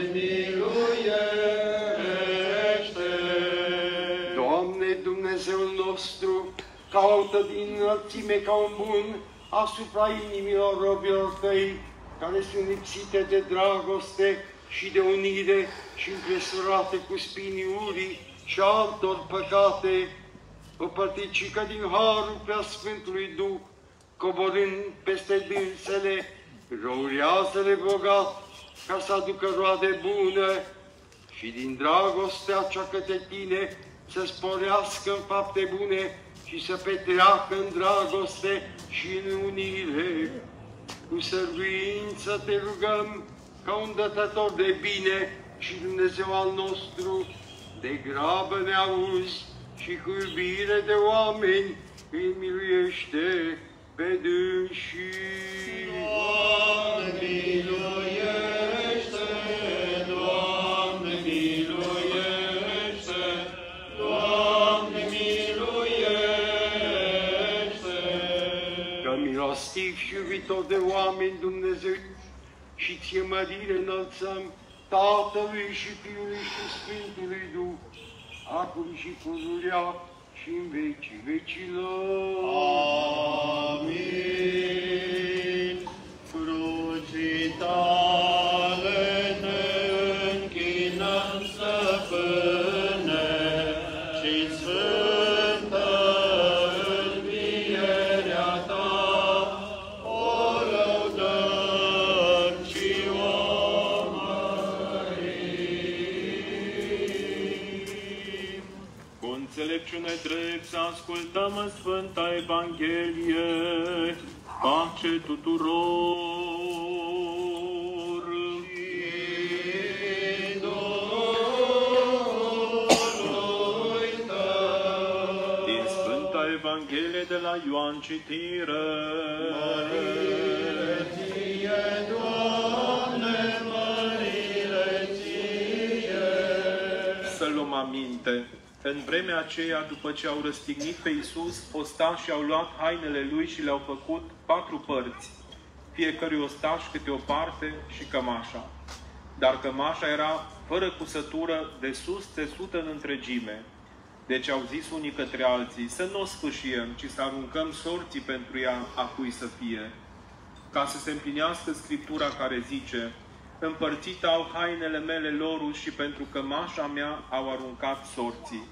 miluiește! Doamne, Dumnezeul nostru, caută din înălțime ca un bun asupra inimilor robilor tăi, care sunt lipsite de dragoste și de unire și împresurate cu spiniurii și altor păcate, o părticică din harul Preasfântului Duh, coborând peste dânsele, rourează-le bogat, ca să aducă roade bună și din dragostea cea către tine să sporească în fapte bune și să petreacă în dragoste și în unire. Cu săruință te rugăm, ca un dătător de bine și Dumnezeu al nostru, de grabă ne auzi și cu iubire de oameni îi miluiește pe dânsii. Doamne, miluiește! Doamne, miluiește! Doamne, miluiește! Că milostiv milostiv și iubitor de oameni, Dumnezeu, și ție mărire înălțăm Tatălui și Fiului și Sfântului Duh, acum și pururea și în vecii vecilor. Amin. Crucii tale ne închinăm, Stăpâne, și sfântă învierea ta, o lăudăm și o mărim. Cu înțelepciune drept să ascultăm Sfânta Evanghelie, pace tuturor! Din Sfânta Evanghelie de la Ioan citire. Mărire ție, Doamne, mărire ție. Să luăm aminte. În vremea aceea, după ce au răstignit pe Iisus, ostașii au luat hainele lui și le-au făcut patru părți, fiecărui ostaș câte o parte și cămașa. Dar cămașa era fără cusătură, de sus țesută în întregime. Deci au zis unii către alții, să nu o sfâșiem, ci să aruncăm sorții pentru ea a cui să fie. Ca să se împlinească Scriptura care zice, împărțit au hainele mele lorul și pentru cămașa mea au aruncat sorții.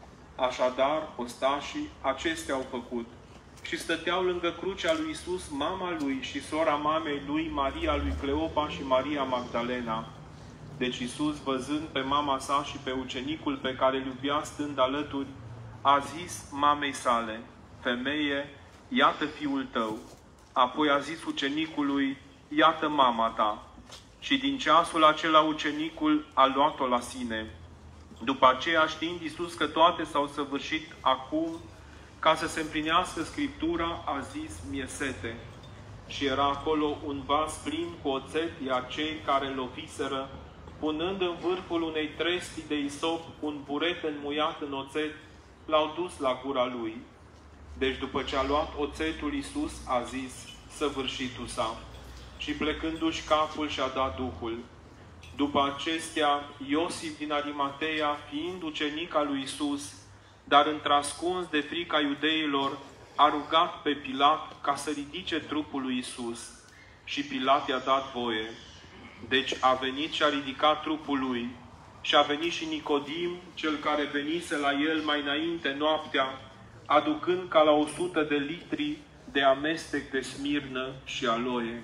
Așadar, ostașii acestea au făcut și stăteau lângă crucea lui Iisus mama lui și sora mamei lui, Maria lui Cleopa și Maria Magdalena. Deci Iisus, văzând pe mama sa și pe ucenicul pe care îl iubea stând alături, a zis mamei sale, femeie, iată fiul tău. Apoi a zis ucenicului, iată mama ta. Și din ceasul acela ucenicul a luat-o la sine. După aceea, știind Iisus că toate s-au săvârșit acum, ca să se împlinească Scriptura, a zis, mi-e sete. Și era acolo un vas plin cu oțet, iar cei care loviseră, punând în vârful unei trestii de isop un buret înmuiat în oțet, l-au dus la gura lui. Deci după ce a luat oțetul, Iisus a zis, săvârșitul s-a. Și plecându-și capul și-a dat Duhul. După acestea, Iosif din Arimatea, fiind ucenic al lui Iisus, dar întrascuns de frica iudeilor, a rugat pe Pilat ca să ridice trupul lui Iisus. Și Pilat i-a dat voie. Deci a venit și a ridicat trupul lui. Și a venit și Nicodim, cel care venise la el mai înainte noaptea, aducând ca la o sută de litri de amestec de smirnă și aloie.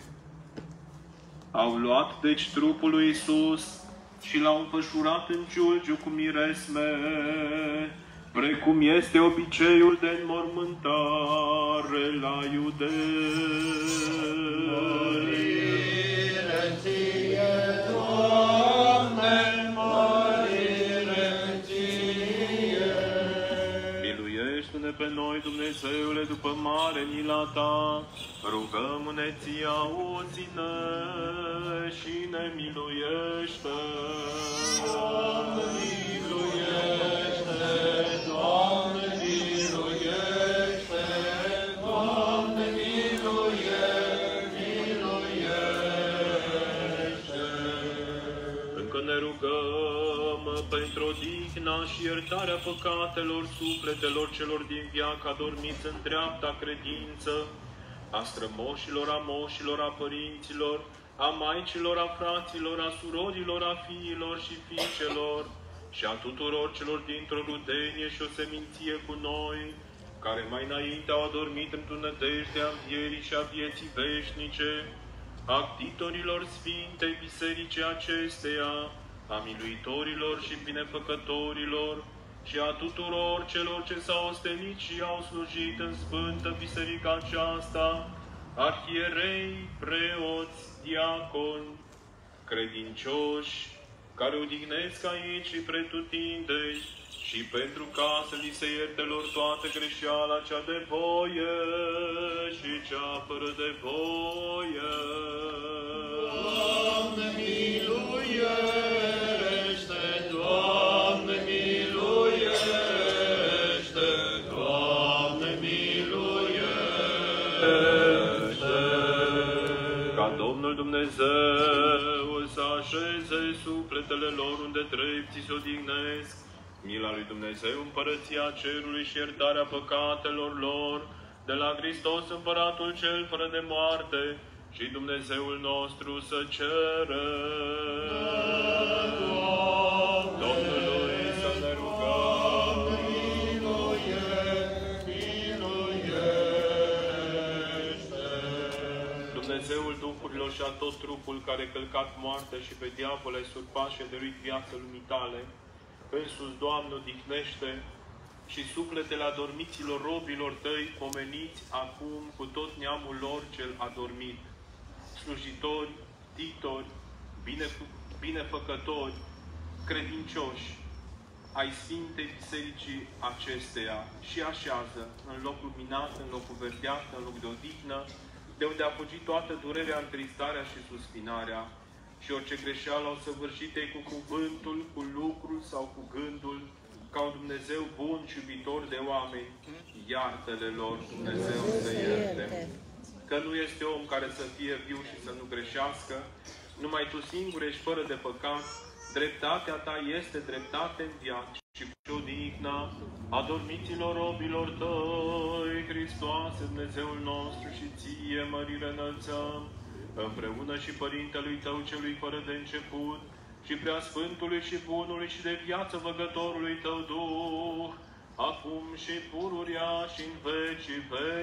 Au luat deci trupul lui Iisus și l-au înfășurat în ciulgiu cu miresme, precum este obiceiul de înmormântare la iudei. Mărire ție, Doamne, mărire ție. Miluiește-ne pe noi, Dumnezeule, după mare mila ta, rugăm-ne ție, auzi-ne și ne miluiește. Doamne, miluiește, Doamne, miluiește, Doamne, miluiește, miluiește. Încă ne rugăm pentru odihna și iertarea păcatelor sufletelor celor din viață adormiți în dreapta credință, a strămoșilor, a moșilor, a părinților, a maicilor, a fraților, a surorilor, a fiilor și fiicelor și a tuturor celor dintr-o rudenie și o seminție cu noi, care mai înainte au adormit într-o nădejde a învierii și a vieții veșnice, a ctitorilor Sfintei Bisericii acesteia, a miluitorilor și binefăcătorilor și a tuturor celor ce s-au ostenit și au slujit în Sfântă Biserica aceasta, arhierei, preoți, diaconi, credincioși, care odihnesc aici și pretutindei, și pentru ca să li se ierte lor toată greșeala cea de voie și cea fără de voie. Doamne, miluiește, Doamne, miluiește, Doamne, miluiește. Dumnezeul să așeze sufletele lor unde trepții se odihnesc. Mila lui Dumnezeu, împărăția cerului și iertarea păcatelor lor, de la Hristos Împăratul cel fără de moarte, și Dumnezeul nostru să ceră. Domnului să ne rugăm, miluiește, miluiește. Dumnezeul Duhurilor și a tot trupul care călcat moartea și pe diavol ai surpat și a dăruit viață lumii tale, însuși, Doamne, odihnește și sufletele adormiților robilor tăi, pomeniți acum cu tot neamul lor cel adormit, slujitori, titori, binefăcători, credincioși ai Sfintei Bisericii acesteia și așează în loc luminat, în locul verdeat, în loc de odihnă, de unde a fugit toată durerea, întristarea și suspinarea, și orice greșeală au săvârșit ei cu cuvântul, cu lucrul sau cu gândul, ca un Dumnezeu bun și iubitor de oameni, iartă-le lor, Dumnezeu să ierte. Că nu este om care să fie viu și să nu greșească, numai Tu singur ești fără de păcat, dreptatea Ta este dreptate în viață și cu odihna adormiților robilor Tăi, Hristoase, Dumnezeul nostru, și Ție mărire înălțăm, împreună și Părintelui Tău celui fără de început, și Preasfântului și Bunului și de viață Văgătorului Tău Duh, acum și pururia și în vecii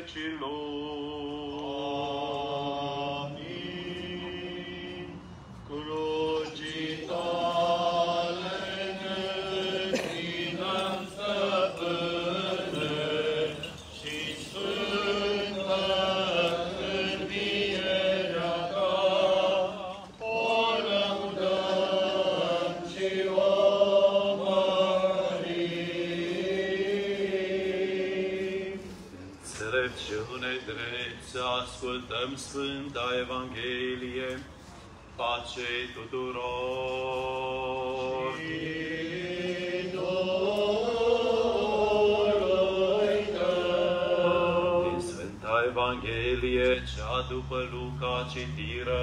vecilor. Amin. Crucii Tale neclinăm, Stăpâne, și sfântă învierea Ta, o lăudăm și o mărim. Înțelepciune drept să ascultăm Sfânta Evanghelie, pace tuturor. Din Sfânta Evanghelie, cea după Luca, citire.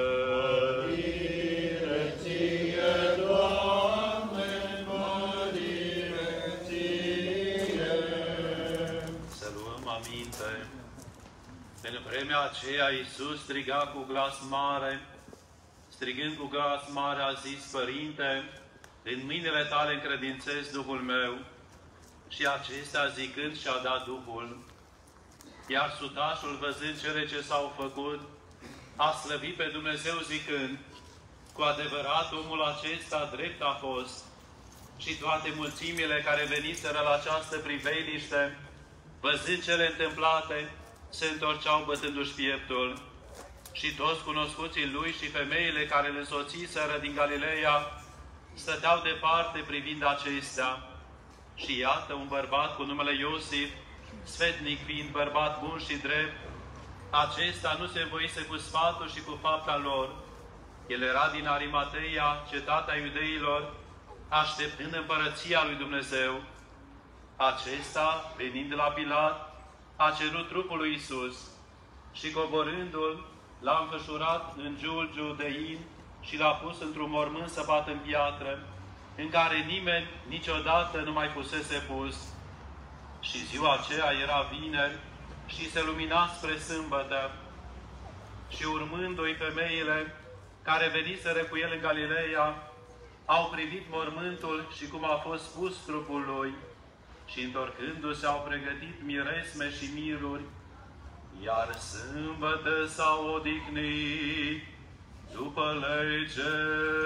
Mărire Ție, Doamne, mărire Ție. Să luăm aminte. În vremea aceea Iisus striga cu glas mare, strigând cu glas mare a zis: Părinte, în mâinile Tale încredințez Duhul meu. Și acestea zicând și-a dat Duhul. Iar sutașul, văzând cele ce s-au făcut, a slăvit pe Dumnezeu zicând: cu adevărat omul acesta drept a fost. Și toate mulțimile care veniseră la această priveliște, văzând cele întâmplate, se întorceau bătându-și pieptul. Și toți cunoscuții lui și femeile care îl însoțiseră din Galileea stăteau departe privind acestea. Și iată, un bărbat cu numele Iosif, sfetnic fiind bărbat bun și drept, acesta nu se învoise cu sfatul și cu fapta lor. El era din Arimateia, cetatea iudeilor, așteptând împărăția lui Dumnezeu. Acesta, venind la Pilat, a cerut trupul lui Iisus și, coborându-l, l-a înfășurat în giulgiu de in și l-a pus într-un mormânt săpat în piatră, în care nimeni niciodată nu mai fusese pus. Și ziua aceea era vineri și se lumina spre sâmbătă. Și urmându-i femeile care veniseră cu el în Galileea, au privit mormântul și cum a fost pus trupul lui. Și întorcându-se au pregătit miresme și miruri, iar sâmbătă s-au odihnit după lege.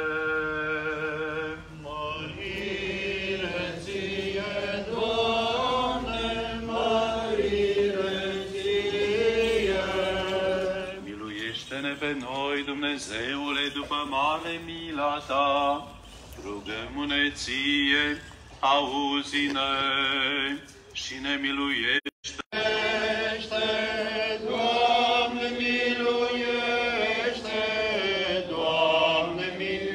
Mărire Ție, Doamne, mărire Ție. Miluiește-ne pe noi, Dumnezeule, după mare mila Ta. Rugăm-ne Ție, auzi-ne și ne miluiește. Doamne, miluiește! Doamne,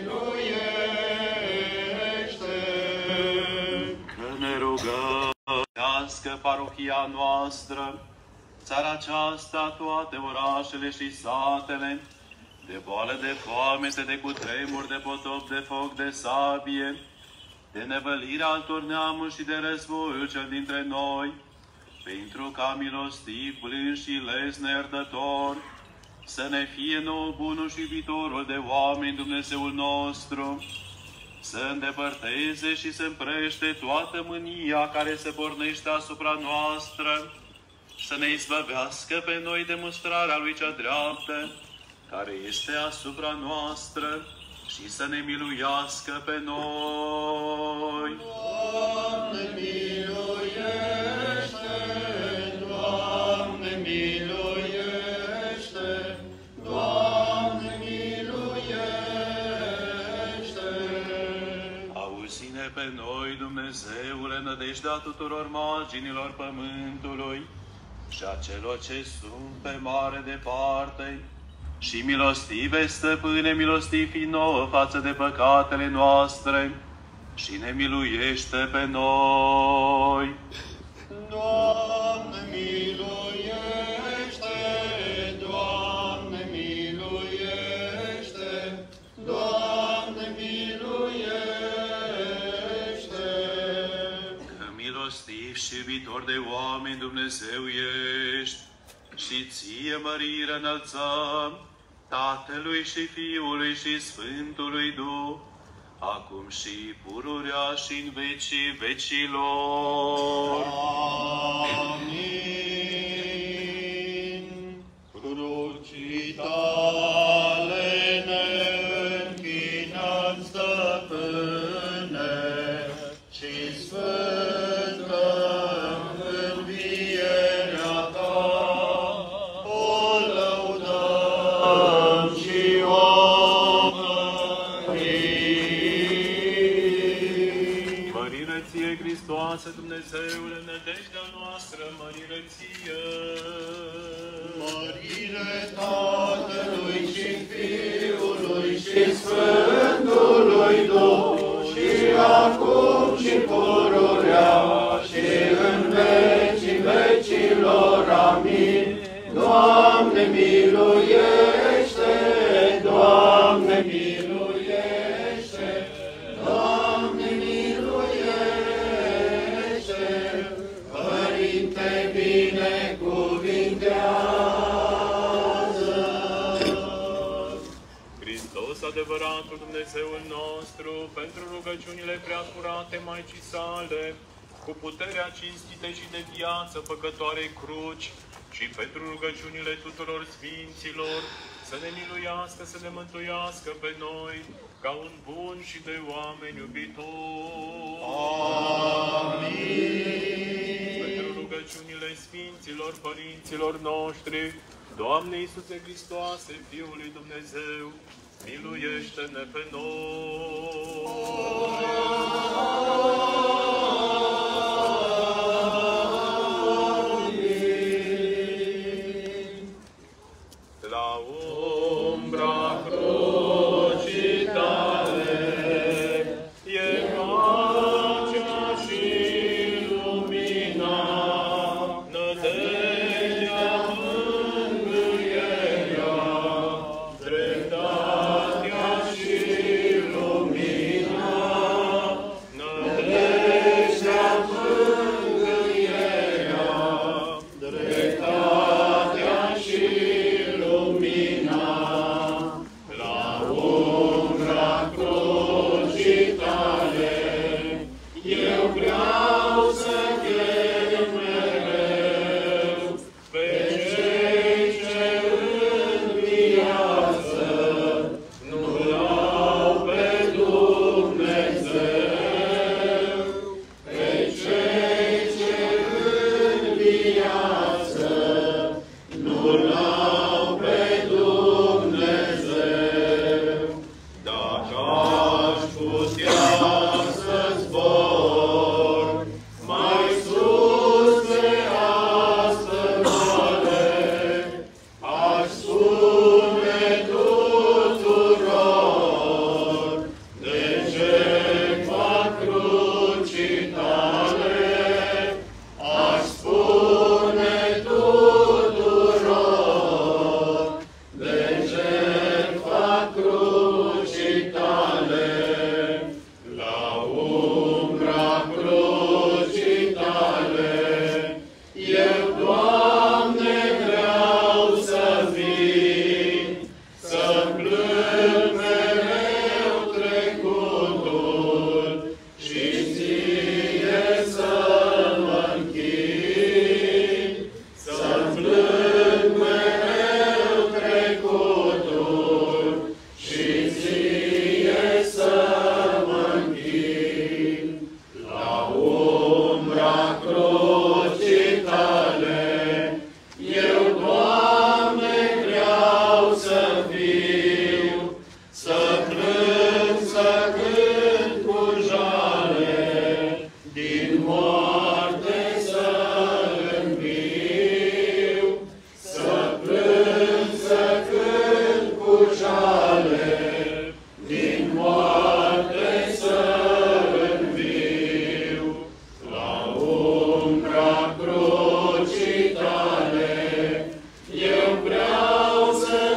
miluiește! Că ne rugăm, cească parohia noastră, țara aceasta, toate orașele și satele, de boală, de foamete, de cutremur, de potop, de foc, de sabie, de nevălirea altor neamuri și de războiul cel dintre noi, pentru ca milostiv, blând și lesne iertător, să ne fie nouă bunul și iubitorul de oameni Dumnezeul nostru, să îndepărteze și să împrește toată mânia care se pornește asupra noastră, să ne izbăvească pe noi de mustrarea Lui cea dreaptă, care este asupra noastră, și să ne miluiască pe noi. Doamne, miluiește! Doamne, miluiește! Doamne, miluiește! Auzi-ne pe noi, Dumnezeule, nădejdea tuturor marginilor pământului și a celor ce sunt pe mare departe, și milostive, Stăpâne, milostiv fi nouă față de păcatele noastre și ne miluiește pe noi. Doamne, miluiește! Doamne, miluiește! Doamne, miluiește! Că milostiv și iubitor de oameni Dumnezeu ești, și ție mărire înălțăm, Tatălui și Fiului și Sfântului Duh, acum și pururea și în vecii vecilor. Amin. Crucii tale ne închinăm, Stăpâne, și sfântăm învierea ta, o lăudăm și o mărim. Mărire ție, Hristoase, Dumnezeule, nădejdea noastră, mărire ție. Mărire Tatălui și Fiului și Sfântului Duh, și acum și pururea și în vecii vecilor. Amin. Doamne, miluiește! Doamne, miluiește! Doamne, miluiește! Părinte, binecuvintează! Hristos, adevăratul Dumnezeul nostru, pentru rugăciunile preacurate Maicii sale, cu puterea cinstite și de viață făcătoare cruci, și pentru rugăciunile tuturor sfinților, să ne miluiască, să ne mântuiască pe noi, ca un bun și de oameni iubitor. Amin. Pentru rugăciunile sfinților părinților noștri, Doamne Iisuse Hristoase, Fiul lui Dumnezeu, miluiește-ne pe noi! La umbra crucii tale e pacea și lumina, nădejdea, mângâierea, dreptatea și lumina, nădejdea, mângâierea, dreptatea și lumina. La umbra crucii tale eu vreau să chem mereu pe cei ce în viață nu-L au pe Dumnezeu, pe cei ce în viață nu-L au pe Dumnezeu. Dacă aș putea să zbor mai sus de astă vale, aș spune tuturor de jertfa crucii tale, aș spune tuturor de jertfa să cânt cu jale, din moarte să înviu, să plâng, să cânt cu jale, din moarte să înviu, la umbra crucii tale, eu vreau să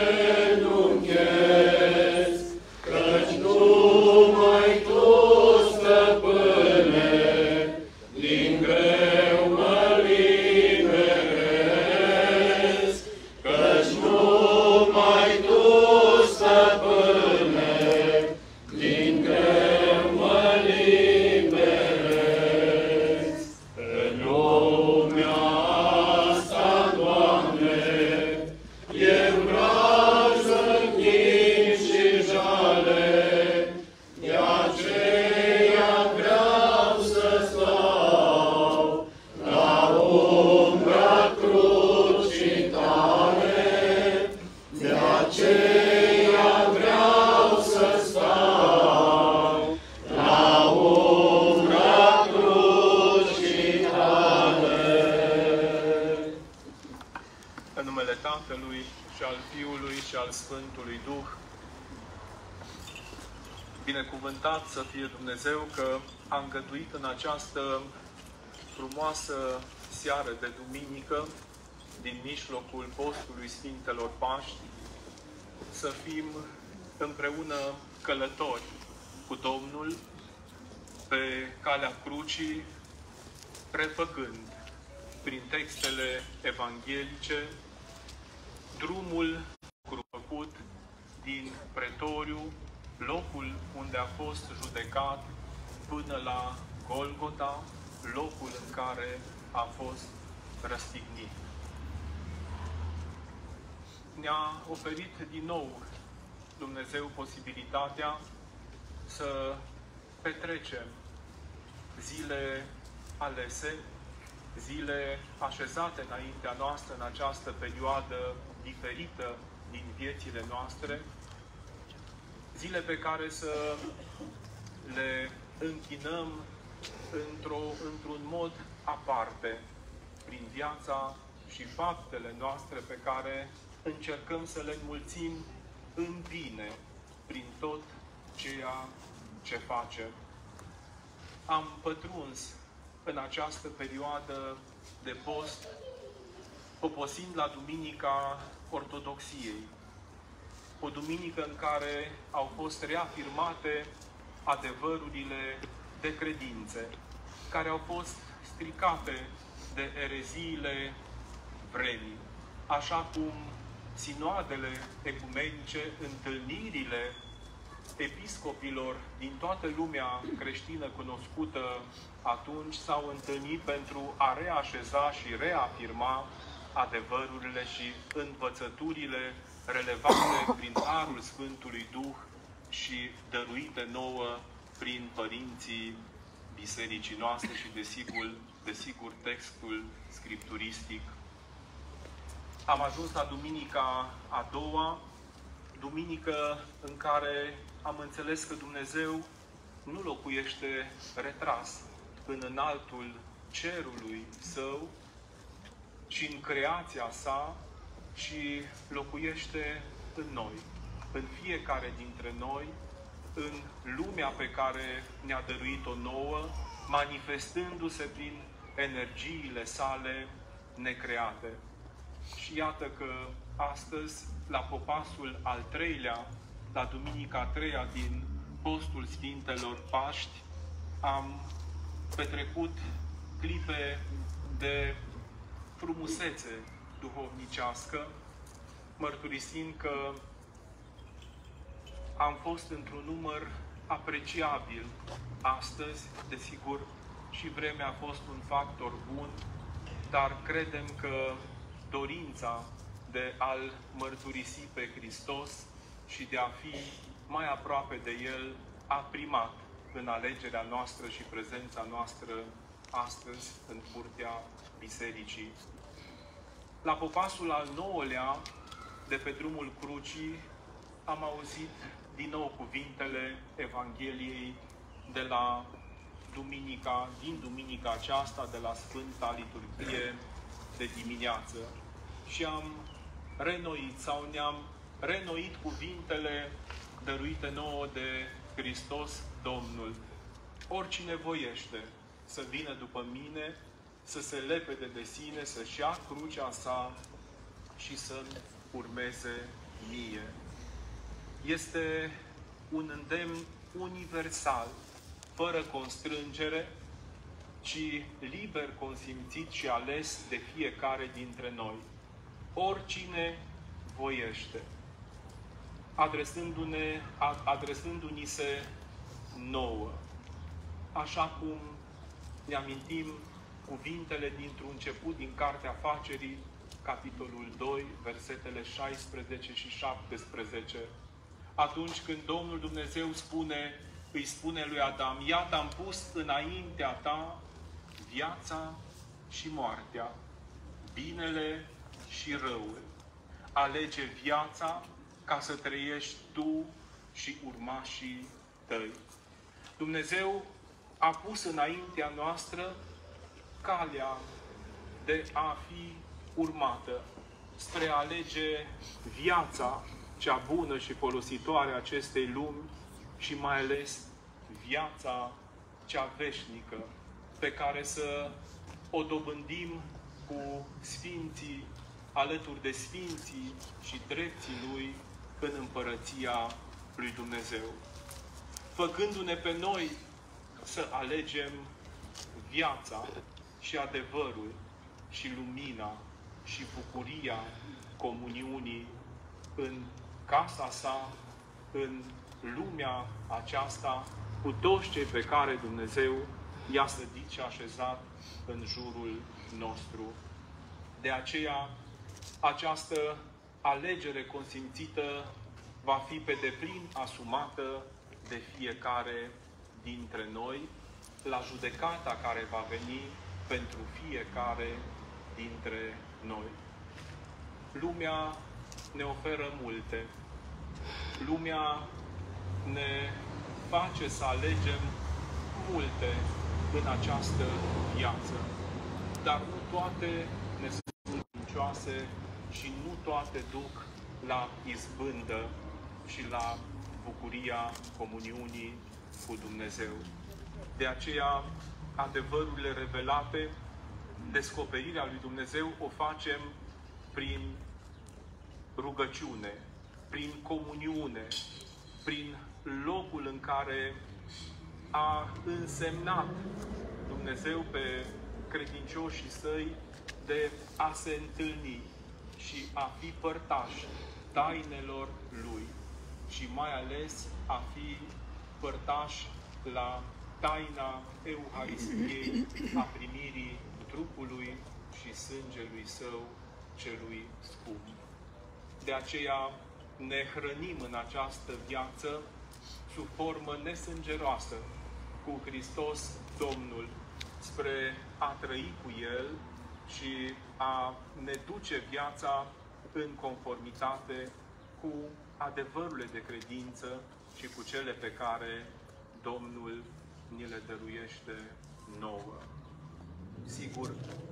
îngenunchez, căci numai Tu, Stăpâne, din greu mă liberezi, căci numai Tu, Stăpâne, din greu mă liberezi. În lumea asta, Doamne, eu vreau să închin și jale, de aceea vreau să stau la umbra crucii Tale, de aceea vreau să stau la umbra crucii Tale. În numele Tatălui și al Fiului și al Sfântului Duh. Binecuvântat să fie Dumnezeu că a îngăduit în această frumoasă seară de duminică, din mijlocul postului Sfintelor Paști, să fim împreună călători cu Domnul pe calea crucii, prefăcând prin textele evanghelice drumul făcut din pretoriu, locul unde a fost judecat, până la Golgota, locul în care a fost răstignit. Ne-a oferit din nou Dumnezeu posibilitatea să petrecem zile alese, zile așezate înaintea noastră în această perioadă diferită din viețile noastre, zile pe care să le închinăm într-o, într-un mod aparte, prin viața și faptele noastre pe care încercăm să le înmulțim în bine prin tot ceea ce facem. Am pătruns în această perioadă de post, poposind la Duminica Ortodoxiei. O duminică în care au fost reafirmate adevărurile de credințe, care au fost stricate de ereziile vremii, așa cum sinoadele ecumenice, întâlnirile episcopilor din toată lumea creștină cunoscută atunci s-au întâlnit pentru a reașeza și reafirma adevărurile și învățăturile relevante prin harul Sfântului Duh și dăruite nouă prin părinții bisericii noastre și, desigur, desigur textul scripturistic. Am ajuns la Duminica a doua, duminică în care am înțeles că Dumnezeu nu locuiește retras în înaltul cerului Său și în creația Sa, și locuiește în noi, în fiecare dintre noi, în lumea pe care ne-a dăruit-o nouă, manifestându-se prin energiile Sale necreate. Și iată că astăzi, la popasul al treilea, la Duminica a treia din postul Sfintelor Paști, am petrecut clipe de frumusețe duhovnicească, mărturisind că am fost într-un număr apreciabil astăzi, desigur, și vremea a fost un factor bun, dar credem că dorința de a-L mărturisi pe Hristos și de a fi mai aproape de El a primat în alegerea noastră și prezența noastră astăzi în curtea Bisericii. La popasul al nouălea, de pe drumul crucii, am auzit din nou cuvintele: Evangheliei de la duminica, din duminica aceasta, de la Sfânta Liturghie de dimineață. Și am renoit sau ne-am renoit cuvintele dăruite nouă de Hristos Domnul. Oricine voiește să vină după mine, să se lepede de sine, să-și ia crucea sa și să-mi urmeze mie. Este un îndemn universal, fără constrângere, ci liber consimțit și ales de fiecare dintre noi. Oricine voiește, adresându-ne, adresându-ni se nouă. Așa cum ne amintim cuvintele dintr-un început din Cartea Facerii, capitolul doi, versetele șaisprezece și șaptesprezece. Atunci când Domnul Dumnezeu spune, îi spune lui Adam, iată am pus înaintea ta viața și moartea, binele și răul. Alege viața ca să trăiești tu și urmașii tăi. Dumnezeu a pus înaintea noastră calea de a fi urmată spre a alege viața cea bună și folositoare a acestei lumi și mai ales viața cea veșnică pe care să o dobândim cu Sfinții, alături de Sfinții și drepții Lui în Împărăția lui Dumnezeu. Făcându-ne pe noi să alegem viața și adevărul și lumina și bucuria comuniunii în casa sa, în lumea aceasta, cu toți cei pe care Dumnezeu i-a sădit și așezat în jurul nostru. De aceea, această alegere consimțită va fi pe deplin asumată de fiecare dintre noi la judecata care va veni pentru fiecare dintre noi. Lumea ne oferă multe. Lumea ne face să alegem multe în această viață. Dar nu toate ne sunt vincioase și nu toate duc la izbândă și la bucuria comuniunii cu Dumnezeu. De aceea, adevărurile revelate, descoperirea lui Dumnezeu o facem prin rugăciune, prin comuniune, prin locul în care a însemnat Dumnezeu pe credincioșii săi de a se întâlni și a fi părtași tainelor Lui și mai ales a fi părtași la taina Euharistiei, a primirii trupului și sângelui Său celui scump. De aceea ne hrănim în această viață sub formă nesângeroasă cu Hristos Domnul, spre a trăi cu El și a ne duce viața în conformitate cu adevărurile de credință și cu cele pe care Domnul ni le dăruiește nouă. Sigur,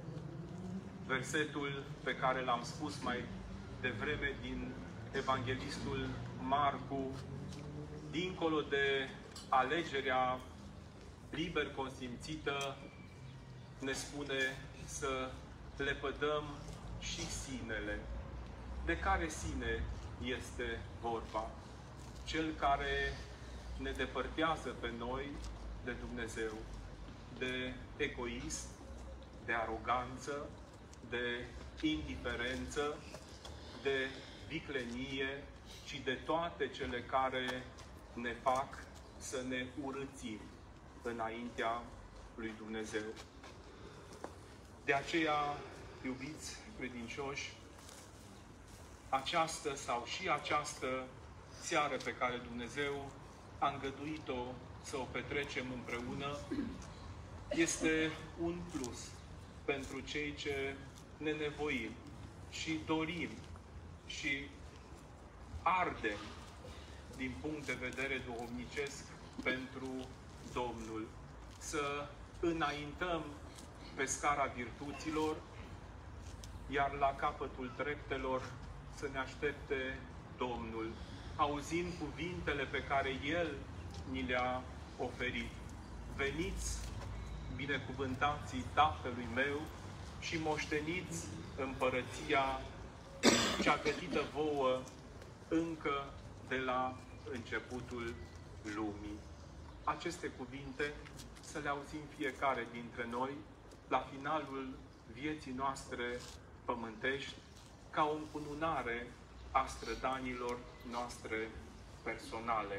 versetul pe care l-am spus mai devreme din Evanghelistul Marcu, dincolo de alegerea liber consimțită, ne spune să lepădăm și sinele. De care sine este vorba? Cel care ne depărtează pe noi de Dumnezeu, de egoism, de aroganță, de indiferență, de viclenie și de toate cele care ne fac să ne urâțim înaintea lui Dumnezeu. De aceea, iubiți credincioși, această sau și această seară pe care Dumnezeu a îngăduit-o să o petrecem împreună este un plus pentru cei ce ne nevoim și dorim și ardem din punct de vedere duhovnicesc pentru Domnul, să înaintăm pe scara virtuților, iar la capătul treptelor să ne aștepte Domnul, auzind cuvintele pe care El ni le-a oferit. Veniți, binecuvântații Tatălui meu, și moșteniți împărăția cea gătită vouă încă de la începutul lumii. Aceste cuvinte să le auzim fiecare dintre noi la finalul vieții noastre pământești, ca o încununare a strădanilor noastre personale.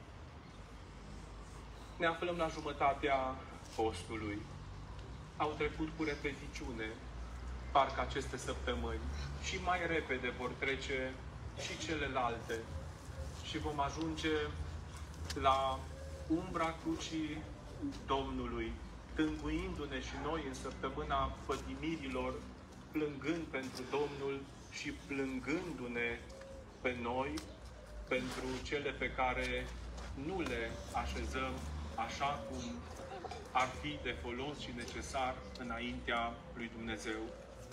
Ne aflăm la jumătatea postului. Au trecut cu repeziciune parcă aceste săptămâni și mai repede vor trece și celelalte și vom ajunge la umbra crucii Domnului, tânguindu-ne și noi în săptămâna pătimirilor, plângând pentru Domnul și plângându-ne pe noi pentru cele pe care nu le așezăm așa cum ar fi de folos și necesar înaintea lui Dumnezeu.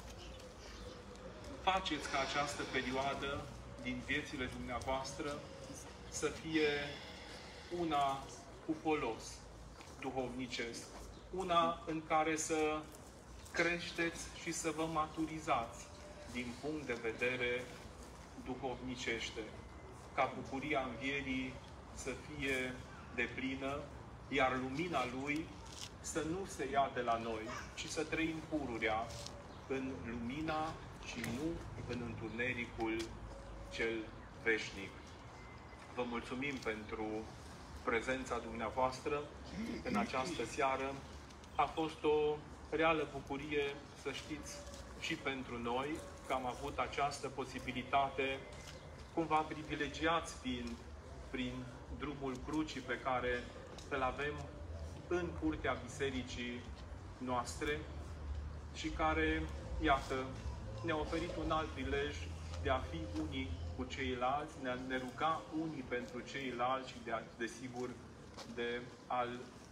Faceți ca această perioadă din viețile dumneavoastră să fie una cu folos duhovnicesc, una în care să creșteți și să vă maturizați din punct de vedere duhovnicește, ca bucuria învierii să fie deplină, iar lumina Lui să nu se ia de la noi, ci să trăim pururea în lumina și nu în întunericul cel veșnic. Vă mulțumim pentru prezența dumneavoastră în această seară. A fost o reală bucurie, să știți, și pentru noi, că am avut această posibilitate, cumva privilegiați fiind prin drumul crucii pe care îl avem în curtea bisericii noastre și care, iată, ne-a oferit un alt prilej de a fi unii cu ceilalți, de a ne ruga unii pentru ceilalți și, de a, desigur, de a-L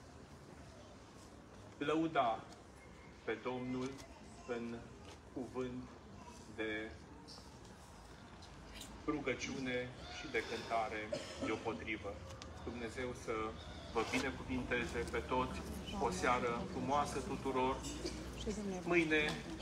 lăuda pe Domnul în cuvânt de rugăciune și de cântare deopotrivă. Dumnezeu să vă binecuvinteze pe toți, o seară frumoasă tuturor. Mâine